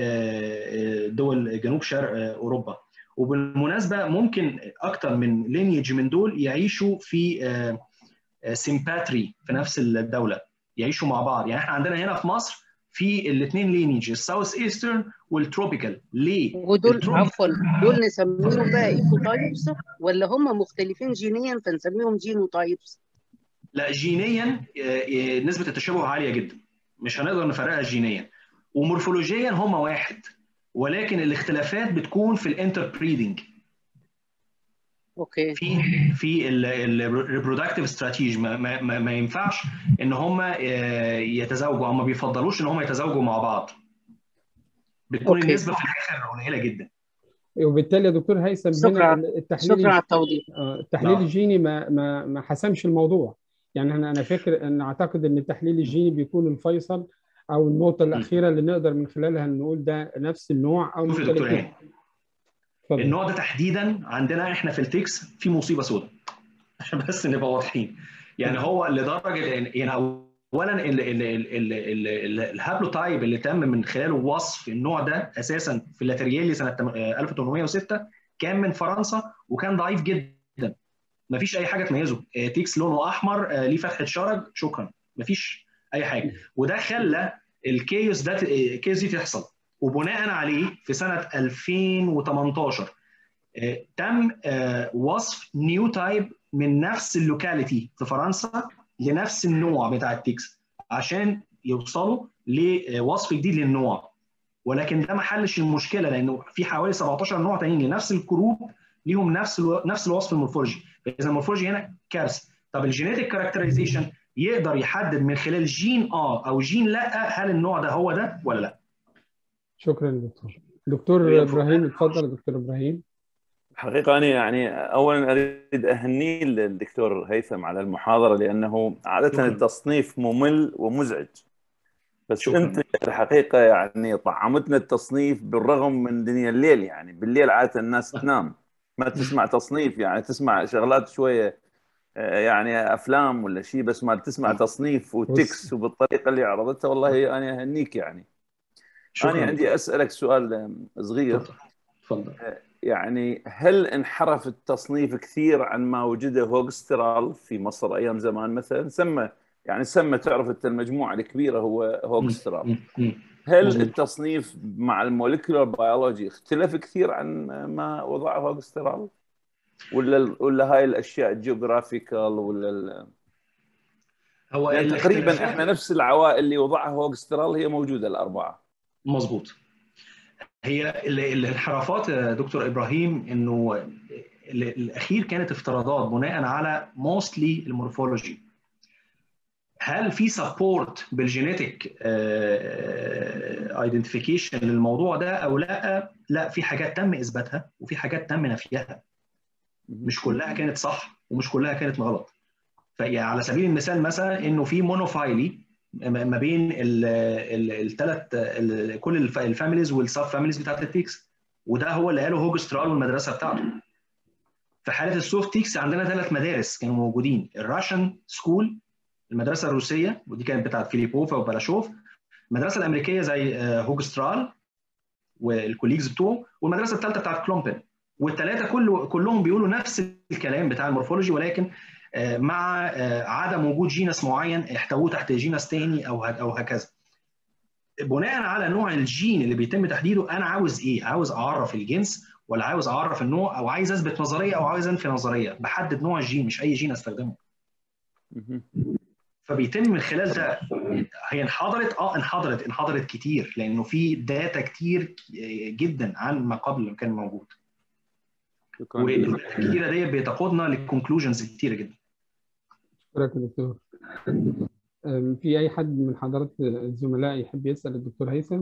دول جنوب شرق اوروبا. وبالمناسبه ممكن اكتر من لينيج من دول يعيشوا في سيمباتري في نفس الدوله، يعيشوا مع بعض. يعني احنا عندنا هنا في مصر في الاثنين لينيج، الساوث ايسترن والتروبيكال. ليه؟ ودول عفوا دول نسميهم بقى ايكو تايبس ولا هم مختلفين جينيا فنسميهم جينو تايبس؟ لا، جينيا نسبه التشابه عاليه جدا، مش هنقدر نفرقها جينيا. ومورفولوجيا هم واحد، ولكن الاختلافات بتكون في الانتربريدنج. اوكي. في الريبرودكتيف استراتيجي ما ينفعش ان هم يتزوجوا، او ما بيفضلوش ان هم يتزوجوا مع بعض. بتكون النسبه في الاخر قليله جدا. وبالتالي يا دكتور هيثم هنا شكرا على التوضيح. التحليل الجيني ما حسمش الموضوع. يعني انا فاكر ان اعتقد ان التحليل الجيني بيكون الفيصل او النقطه الاخيره اللي نقدر من خلالها نقول ده نفس النوع او مختلفين. النوع ده تحديدا عندنا احنا في التكس في مصيبه سوداء عشان بس نبقى واضحين. يعني هو لدرجه يعني اولا الهابلوتايب اللي تم من خلاله وصف النوع ده اساسا في اللاتريالي سنه 1806 كان من فرنسا، وكان ضعيف جدا، ما فيش اي حاجه تميزه. تيكس لونه احمر، ليه فتحه شرج، شكرا، ما فيش اي حاجه. وده خلى الكيوس ده الكيوس دي تحصل، وبناء عليه في سنه 2018 تم وصف نيو تايب من نفس اللوكاليتي في فرنسا لنفس النوع بتاع التيكس عشان يوصلوا لوصف جديد للنوع. ولكن ده ما حلش المشكله، لانه في حوالي 17 نوع تانيين لنفس الكروب ليهم نفس الوصف المورفولوجي. فاذا المورفولوجي هنا كارثه. طب الجينيتك كاركترايزيشن يقدر يحدد من خلال جين او جين لا هل النوع ده هو ده ولا لا. شكرا دكتور. دكتور ابراهيم اتفضل. دكتور ابراهيم. حقيقة أنا يعني أولا أريد أهني الدكتور هيثم على المحاضرة، لأنه عادة التصنيف ممل ومزعج، بس شكرا. أنت الحقيقة يعني طعمتنا التصنيف بالرغم من دنيا الليل. يعني بالليل عادة الناس تنام ما تسمع تصنيف، يعني تسمع شغلات شوية يعني أفلام ولا شيء، بس ما تسمع تصنيف وتكس وبالطريقة اللي عرضتها. والله أنا أهنيك يعني. شكرا. أنا عندي أسألك سؤال صغير. تفضل. يعني هل انحرف التصنيف كثير عن ما وجده هوغسترال في مصر ايام زمان؟ مثلا سمى تعرف انت المجموعه الكبيره هو هوغسترال. هل التصنيف مع الموليكولر بيولوجي اختلف كثير عن ما وضعه هوغسترال، ولا هاي الاشياء الجيوغرافيكال هو يعني تقريبا احنا نفس العوائل اللي وضعها هوغسترال هي موجوده الاربعه. مظبوط. هي الانحرافات يا دكتور ابراهيم انه الاخير كانت افتراضات بناء على موستلي المورفولوجي. هل في سبورت بالجينيتك ايدنتيفيكيشن للموضوع ده او لا؟ لا، في حاجات تم اثباتها وفي حاجات تم نفيها. مش كلها كانت صح ومش كلها كانت غلط. فيعني على سبيل المثال مثلا انه في مونوفايلي ما بين الثلاث كل الفاميليز والسب فاميليز بتاعت التيكس، وده هو اللي قاله هوجسترال والمدرسه بتاعته. في حاله السوفت تيكس عندنا 3 مدارس كانوا موجودين: الراشن سكول، المدرسه الروسيه ودي كانت بتاعت فيليبوفا وبلاشوف، المدرسه الامريكيه زي هوجسترال والكوليجز بتوعه، والمدرسه الثالثه بتاعت كلومبن. والثلاثه كلهم بيقولوا نفس الكلام بتاع المورفولوجي، ولكن مع عدم وجود جينس معين احتووه تحت جينس تاني او هكذا. بناء على نوع الجين اللي بيتم تحديده انا عاوز ايه؟ عاوز اعرف الجنس ولا عاوز اعرف النوع، او عايز اثبت نظريه او عايز انفي نظريه؟ بحدد نوع الجين، مش اي جين استخدمه. فبيتم من خلال ده. هي انحدرت كتير، لانه في داتا كتير جدا عن ما قبل كان موجود. والداتا الكتيره دي بتقودنا للكونكلوجنز كتيره جدا. شكرا دكتور. في اي حد من حضرات الزملاء يحب يسال الدكتور هيثم؟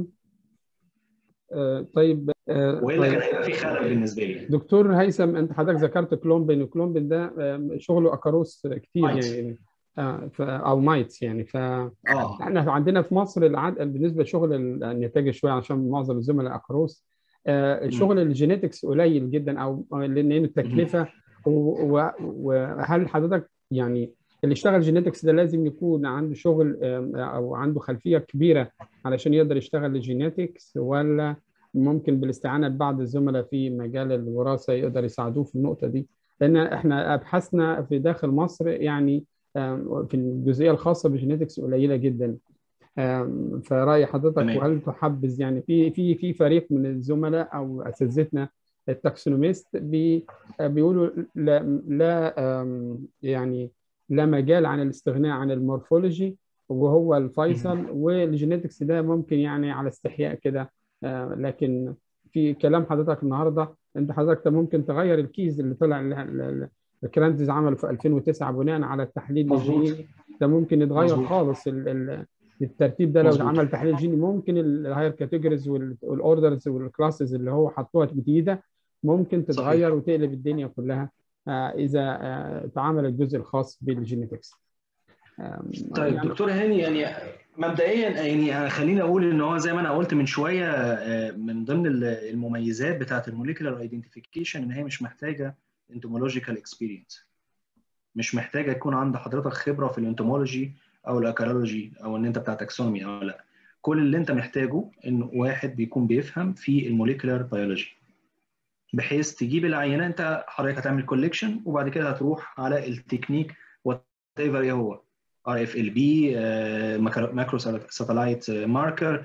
طيب. والا كان هيبقى في خلل بالنسبه لي. دكتور هيثم، انت حضرتك ذكرت كلومبن، وكلومبن ده شغله اكاروس كتير يعني او مايتس يعني. احنا عندنا في مصر العدد بالنسبه لشغل النتاج شويه عشان معظم الزملاء اكاروس شغل الجينيتكس قليل جدا، او لان التكلفه. وهل حضرتك يعني اللي يشتغل جينيتكس ده لازم يكون عنده شغل او عنده خلفيه كبيره علشان يقدر يشتغل الجينيتكس، ولا ممكن بالاستعانه ببعض الزملاء في مجال الوراثه يقدر يساعدوه في النقطه دي؟ لان احنا ابحاثنا في داخل مصر يعني في الجزئيه الخاصه بالجينيتكس قليله جدا. فرأي حضرتك، وهل تحبذ يعني في فريق من الزملاء او اساتذتنا التاكسونوميست بيقولوا لا يعني لا مجال عن الاستغناء عن المورفولوجي وهو الفيصل، والجينيتكس ده ممكن يعني على استحياء كده. لكن في كلام حضرتك النهارده انت حضرتك ممكن تغير الكيز اللي طلع الكرانتز عمله في 2009 بناء على التحليل الجيني ده، ممكن يتغير خالص الترتيب ده. لو عمل تحليل جيني ممكن الهاير كاتيجوريز والاوردرز والكلاسز اللي هو حطوها جديده ممكن تتغير وتقلب الدنيا كلها اذا تعامل الجزء الخاص بالجينيتكس. طيب يعني دكتور هاني، يعني مبدئيا يعني خليني اقول ان هو زي ما انا قلت من شويه من ضمن المميزات بتاعه الموليكولار ايدنتيفيكيشن ان هي مش محتاجه انتومولوجيكال اكسبيرينس، مش محتاجه يكون عند حضرتك خبره في الانتومولوجي او الاكارولوجي او ان انت بتاع تاكسونومي او لا. كل اللي انت محتاجه ان واحد بيكون بيفهم في الموليكولار بيولوجي، بحيث تجيب العينه انت حضرتك هتعمل كوليكشن وبعد كده هتروح على التكنيك وات ايفر ايه هو، RFLB ماكرو ساتلايت ماركر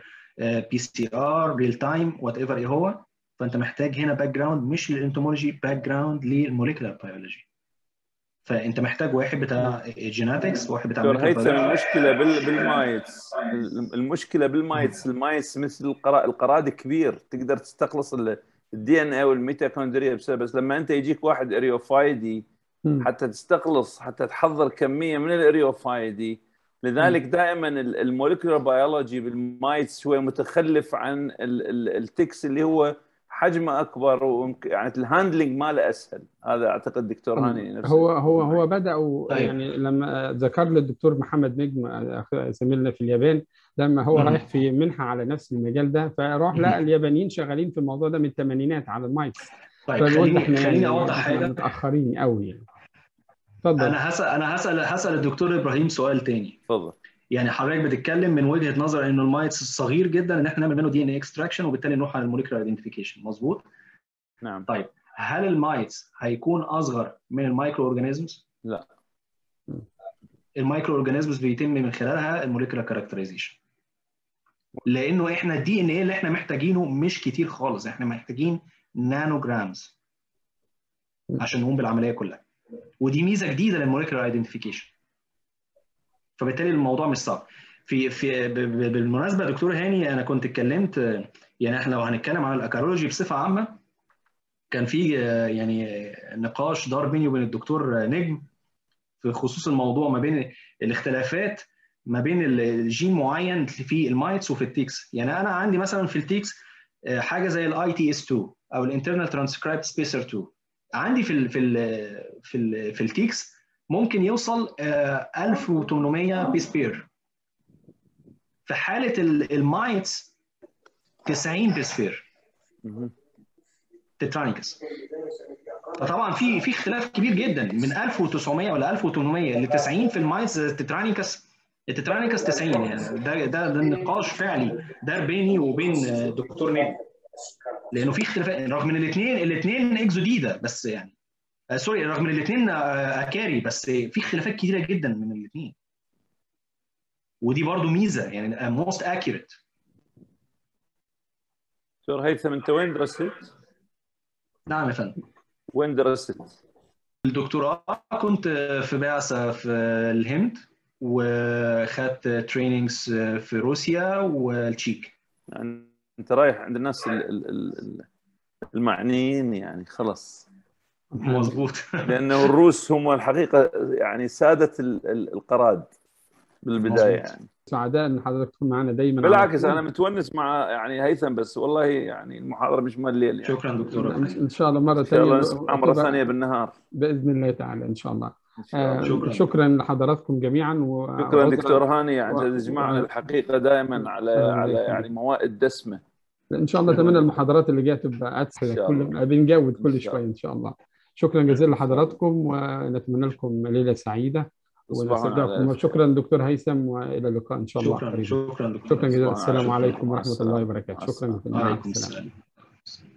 PCR ريل تايم وات ايفر ايه هو. فانت محتاج هنا باك جراوند مش للانتومولوجي، باك جراوند للموليكولار بيولوجي. فانت محتاج واحد بتاع جيناتكس، واحد بتاع دكتور هيثم، موليكولار المشكله بالمايتس، المشكله بالمايتس، المايتس مثل القراد كبير، تقدر تستخلص الدي ان اي والميتوكوندريا بس لما انت يجيك واحد اريوفايدي حتى تستخلص، حتى تحضر كميه من الاريوفايدي. لذلك دائما الموليكولار بيولوجي بالمايتس شوي متخلف عن التكس اللي هو حجمه اكبر، يعني الهاندلنج ماله اسهل. هذا اعتقد دكتور هاني نفسه. هو بداوا يعني لما ذكر لي الدكتور محمد نجم زميلنا في اليابان، لما هو رايح في منحه على نفس المجال ده، فراح لقى اليابانيين شغالين في الموضوع ده من الثمانينات على المايكس. طيب خليني اوضح حاجه. متاخرين قوي يعني. اتفضل. انا هسال الدكتور ابراهيم سؤال تاني. اتفضل. يعني حضرتك بتتكلم من وجهه نظر انه المايتس صغير جدا ان احنا نعمل منه دي ان اي اكستراكشن وبالتالي نروح على الموليكولار ايدنتيفيكيشن، مظبوط؟ نعم. طيب هل المايتس هيكون اصغر من المايكرو اورجانيزمز؟ لا. المايكرو اورجانيزمز بيتم من خلالها الموليكولار كاركترايزيشن. لانه احنا الدي ان اي اللي احنا محتاجينه مش كتير خالص، احنا محتاجين نانو جرامز عشان نقوم بالعمليه كلها. ودي ميزه جديده للموليكولار ايدنتيفيكيشن. فبالتالي الموضوع مش صعب. بالمناسبه دكتور هاني، انا كنت اتكلمت، يعني احنا لو هنتكلم عن الاكارولوجي بصفه عامه، كان في يعني نقاش دار بيني وبين الدكتور نجم في خصوص الموضوع ما بين الاختلافات ما بين الجين معين في المايتس وفي التيكس. يعني انا عندي مثلا في التيكس حاجه زي الاي تي اس 2 او الانترنال ترانسكرايب سبيسر 2. عندي في التيكس ممكن يوصل 1800 بيس بير. في حاله المايتس 90 بيس بير تترانيكس. فطبعا في اختلاف كبير جدا من 1900 ولا 1800 ل 90 في المايتس. التترانيكس 90. يعني ده النقاش فعلي دار بيني وبين دكتور نجم، لانه في اختلافات رغم ان الاثنين اكزوديدا، بس يعني سوري، رغم ان الاثنين اكاري، بس في اختلافات كتيره جدا من الاثنين. ودي برضو ميزه، يعني موست اكيوريت. دكتور هيثم، انت وين درست؟ نعم يا فندم. وين درست؟ الدكتوراه كنت في بعثه في الهند، وخدت تريننجز في روسيا والتشيك. يعني انت رايح عند الناس المعنيين يعني خلاص. مظبوط. لانه الروس هم الحقيقه يعني ساده القراد بالبدايه. مظبوط. يعني سعداء ان حضرتك تكون معنا دايما. بالعكس انا متونس مع يعني هيثم، بس والله يعني المحاضره مش مليل يعني. شكرا دكتور. ان شاء الله مره ثانيه، ان شاء الله نسمع مره ثانيه بالنهار باذن الله تعالى ان شاء الله. شكرا. شكرا لحضراتكم جميعا. شكرا دكتور هاني، يعني تجمعنا الحقيقه دائما على يعني موائد دسمه. ان شاء الله اتمنى المحاضرات اللي جايه تبقى اسهل، بنجود كل شويه ان شاء الله. شكرا جزيلا لحضراتكم، ونتمنى لكم ليله سعيده ونستودعكم. شكرا دكتور هيثم، والى اللقاء ان شاء الله قريبا. شكرا دكتور. شكرا جزيلا. السلام عليكم ورحمه الله وبركاته. شكرا. وعليكم السلام.